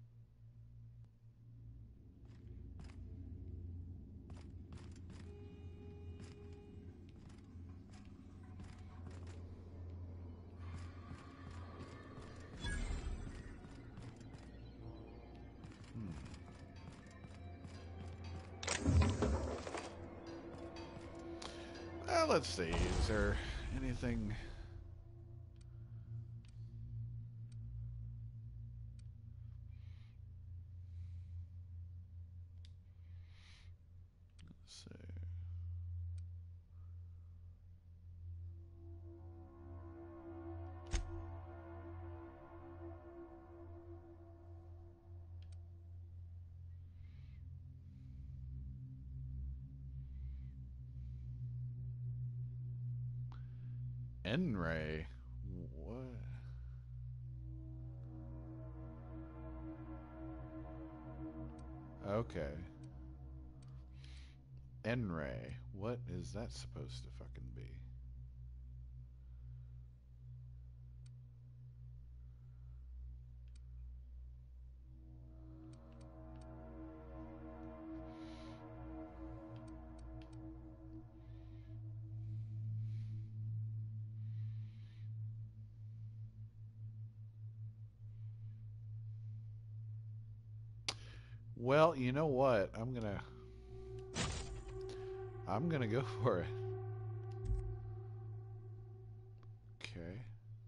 Well, let's see. Is there anything... N-Ray? What? Okay. N-Ray. What is that supposed to fucking be? Well, you know what? I'm gonna go for it. Okay.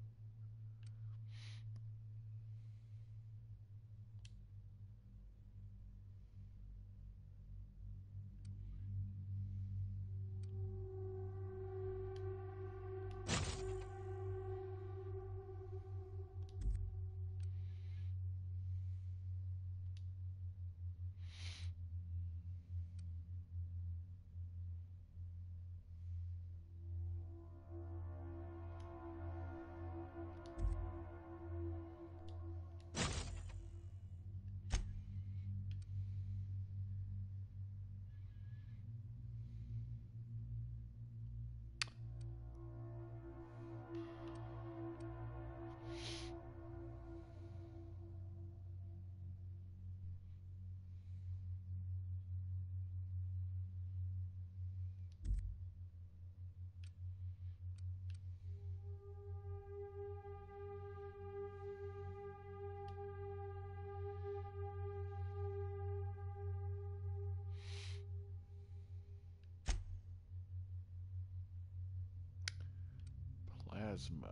Plasma.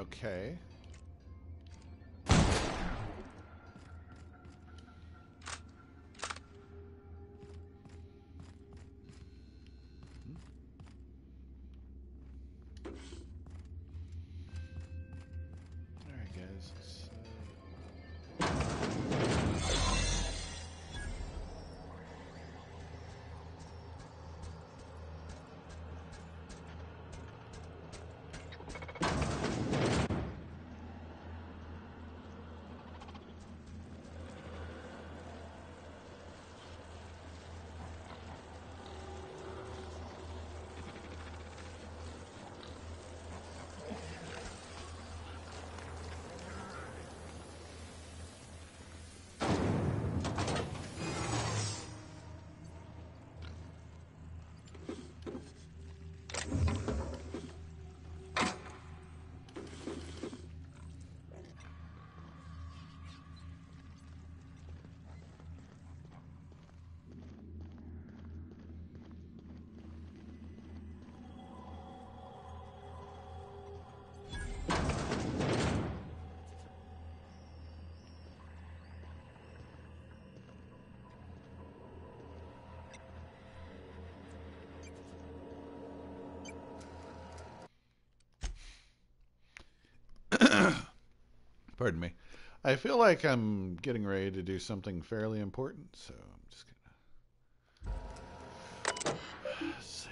Okay. Alright, guys. Pardon me. I feel like I'm getting ready to do something fairly important, so I'm just gonna... Let's see.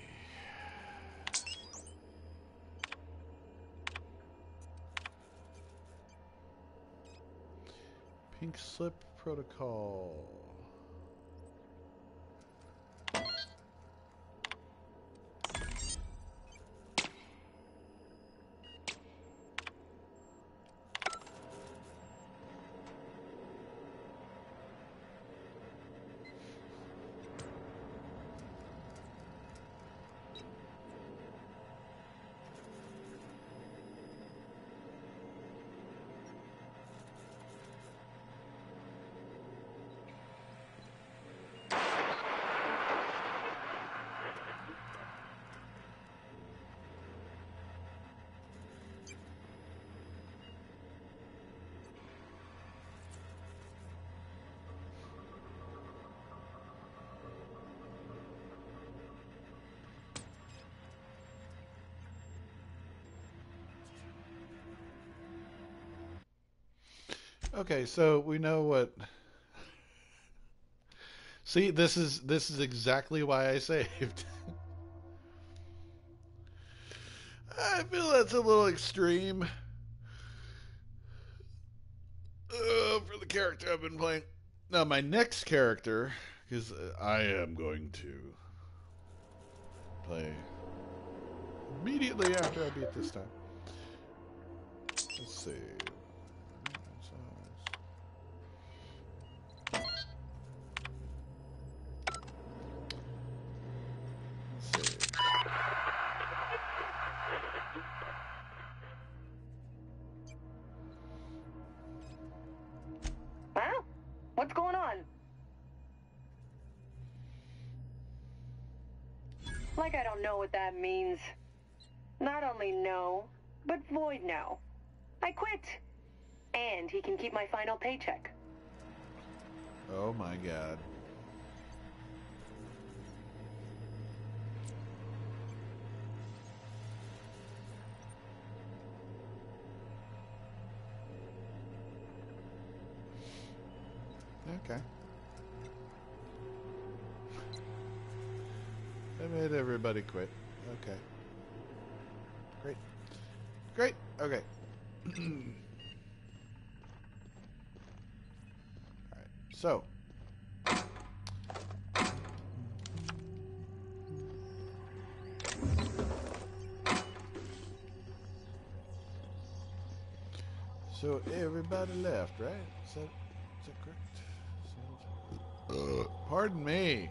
Pink slip protocol. Okay, so we know what... See, this is exactly why I saved. I feel that's a little extreme for the character I've been playing. Now, my next character, because I am going to play immediately after I beat this time. Let's see. Huh? What's going on? Like I don't know what that means. Not only no, but void no. I quit. And he can keep my final paycheck. Oh my god. Okay. I made everybody quit. Okay. Great. Great. Okay. Alright. So. So everybody left, right? Is that correct? Pardon me.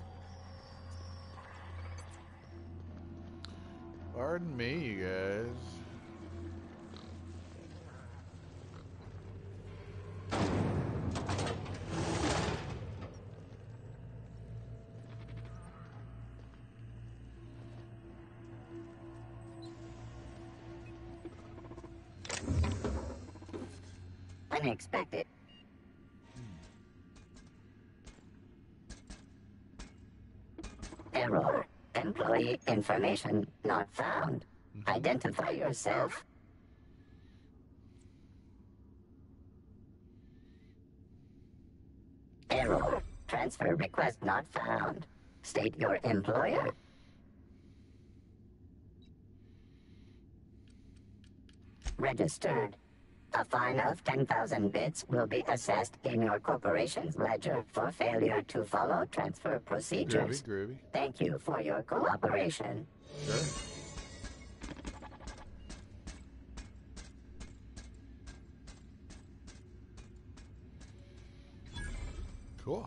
Pardon me, you guys. unexpected. Error. Employee information not found. Identify yourself. Error. Transfer request not found. State your employer. Registered. A fine of 10,000 bits will be assessed in your corporation's ledger for failure to follow transfer procedures. Groovy. Thank you for your cooperation. Sure. Cool.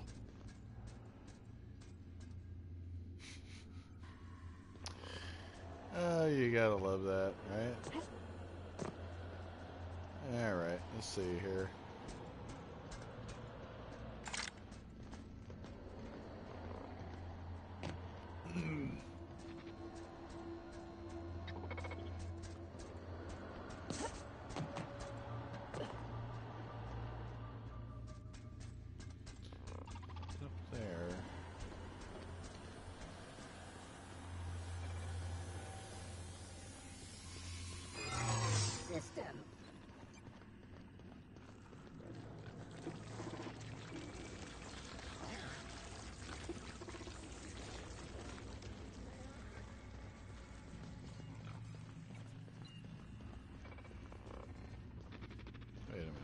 Oh, you gotta love that, right? Alright, let's see here. Up there. System. Wait a minute.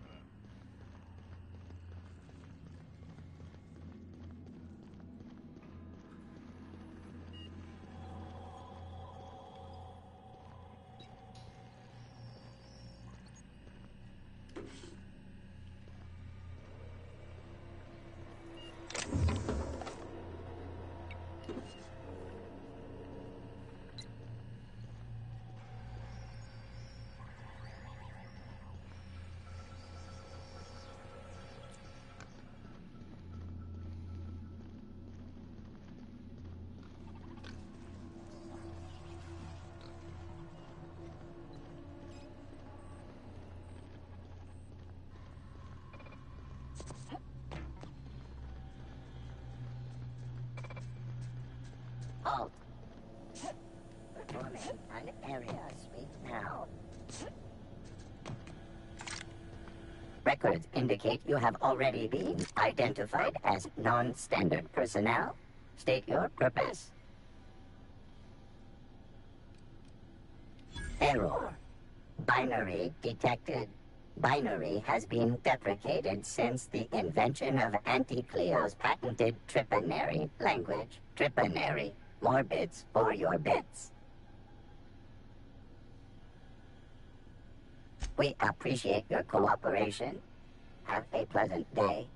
Halt. Performing an area sweep now. Records indicate you have already been identified as non-standard personnel. State your purpose. Error. Binary detected. Binary has been deprecated since the invention of Anti-Cleo's patented Tripanary language. Tripanary. More bits for your bits. We appreciate your cooperation. Have a pleasant day.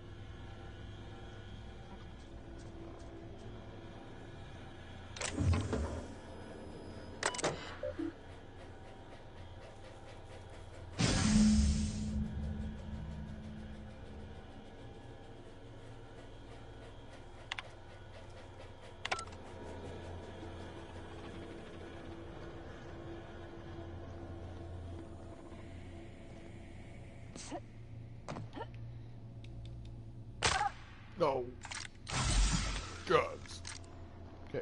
No. Drugs. Okay.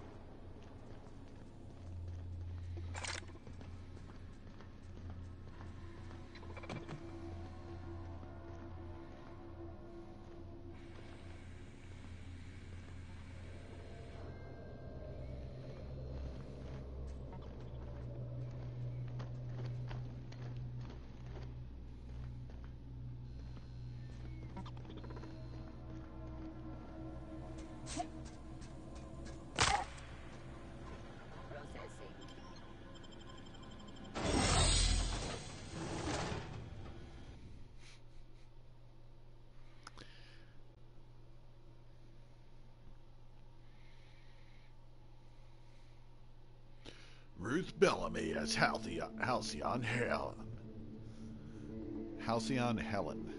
Ruth Bellamy as Halcyon Helen. Halcyon Helen.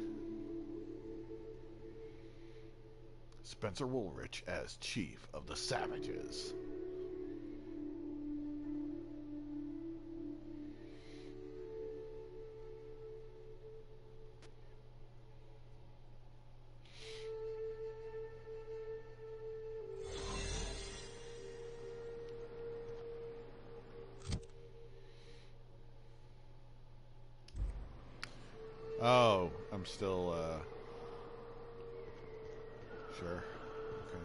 Spencer Woolrich as Chief of the Savages. Oh, I'm still, sure. Okay.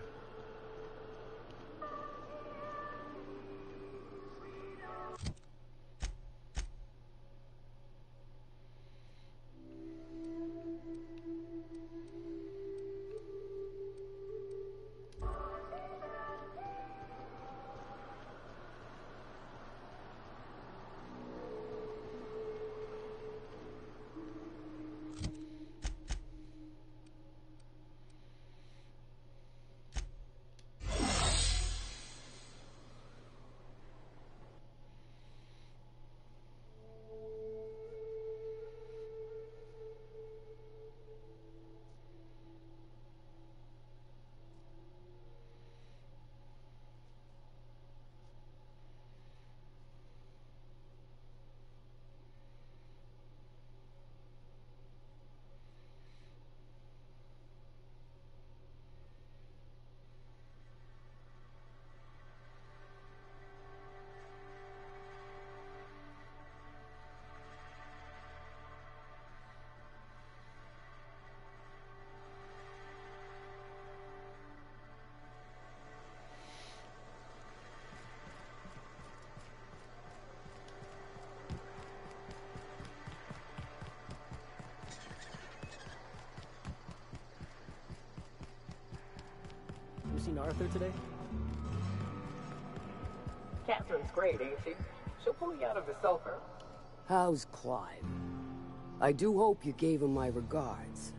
You seen Arthur today? Catherine's great, ain't she? She'll pull you out of the sulfur. How's Clive? I do hope you gave him my regards.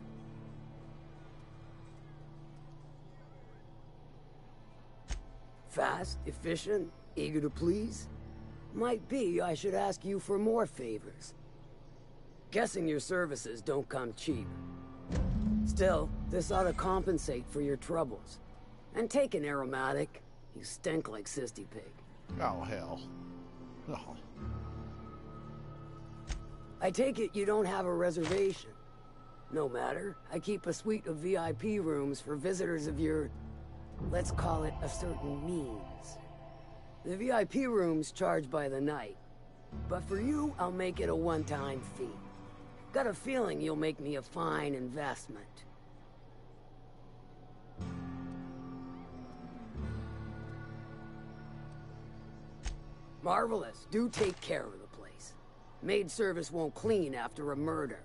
Fast, efficient, eager to please? Might be I should ask you for more favors. Guessing your services don't come cheap. Still, this ought to compensate for your troubles. And take an aromatic. You stink like Sisty Pig. Oh, hell. Oh. I take it you don't have a reservation. No matter, I keep a suite of VIP rooms for visitors of your, let's call it, a certain means. The VIP rooms charge by the night. But for you, I'll make it a one-time fee. Got a feeling you'll make me a fine investment. Marvelous. Do take care of the place. Maid service won't clean after a murder.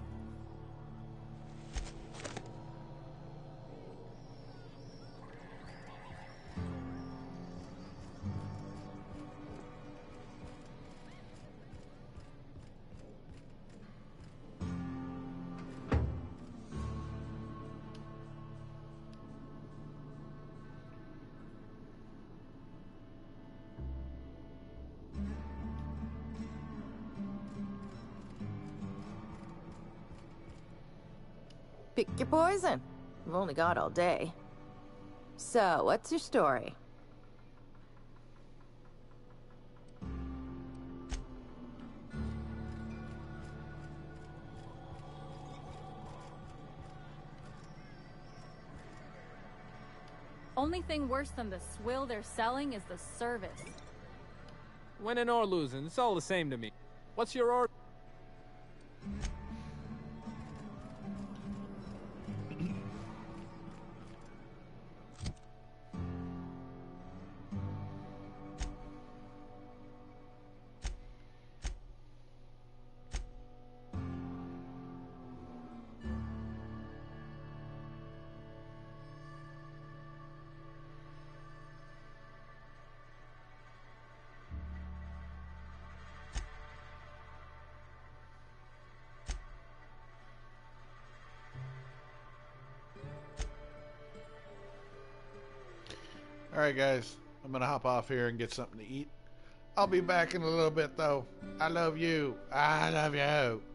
Pick your poison. We've only got all day. So, what's your story? Only thing worse than the swill they're selling is the service. Winning or losing, it's all the same to me. What's your order? Alright guys, I'm gonna hop off here and get something to eat. I'll be back in a little bit though. I love you. I love you.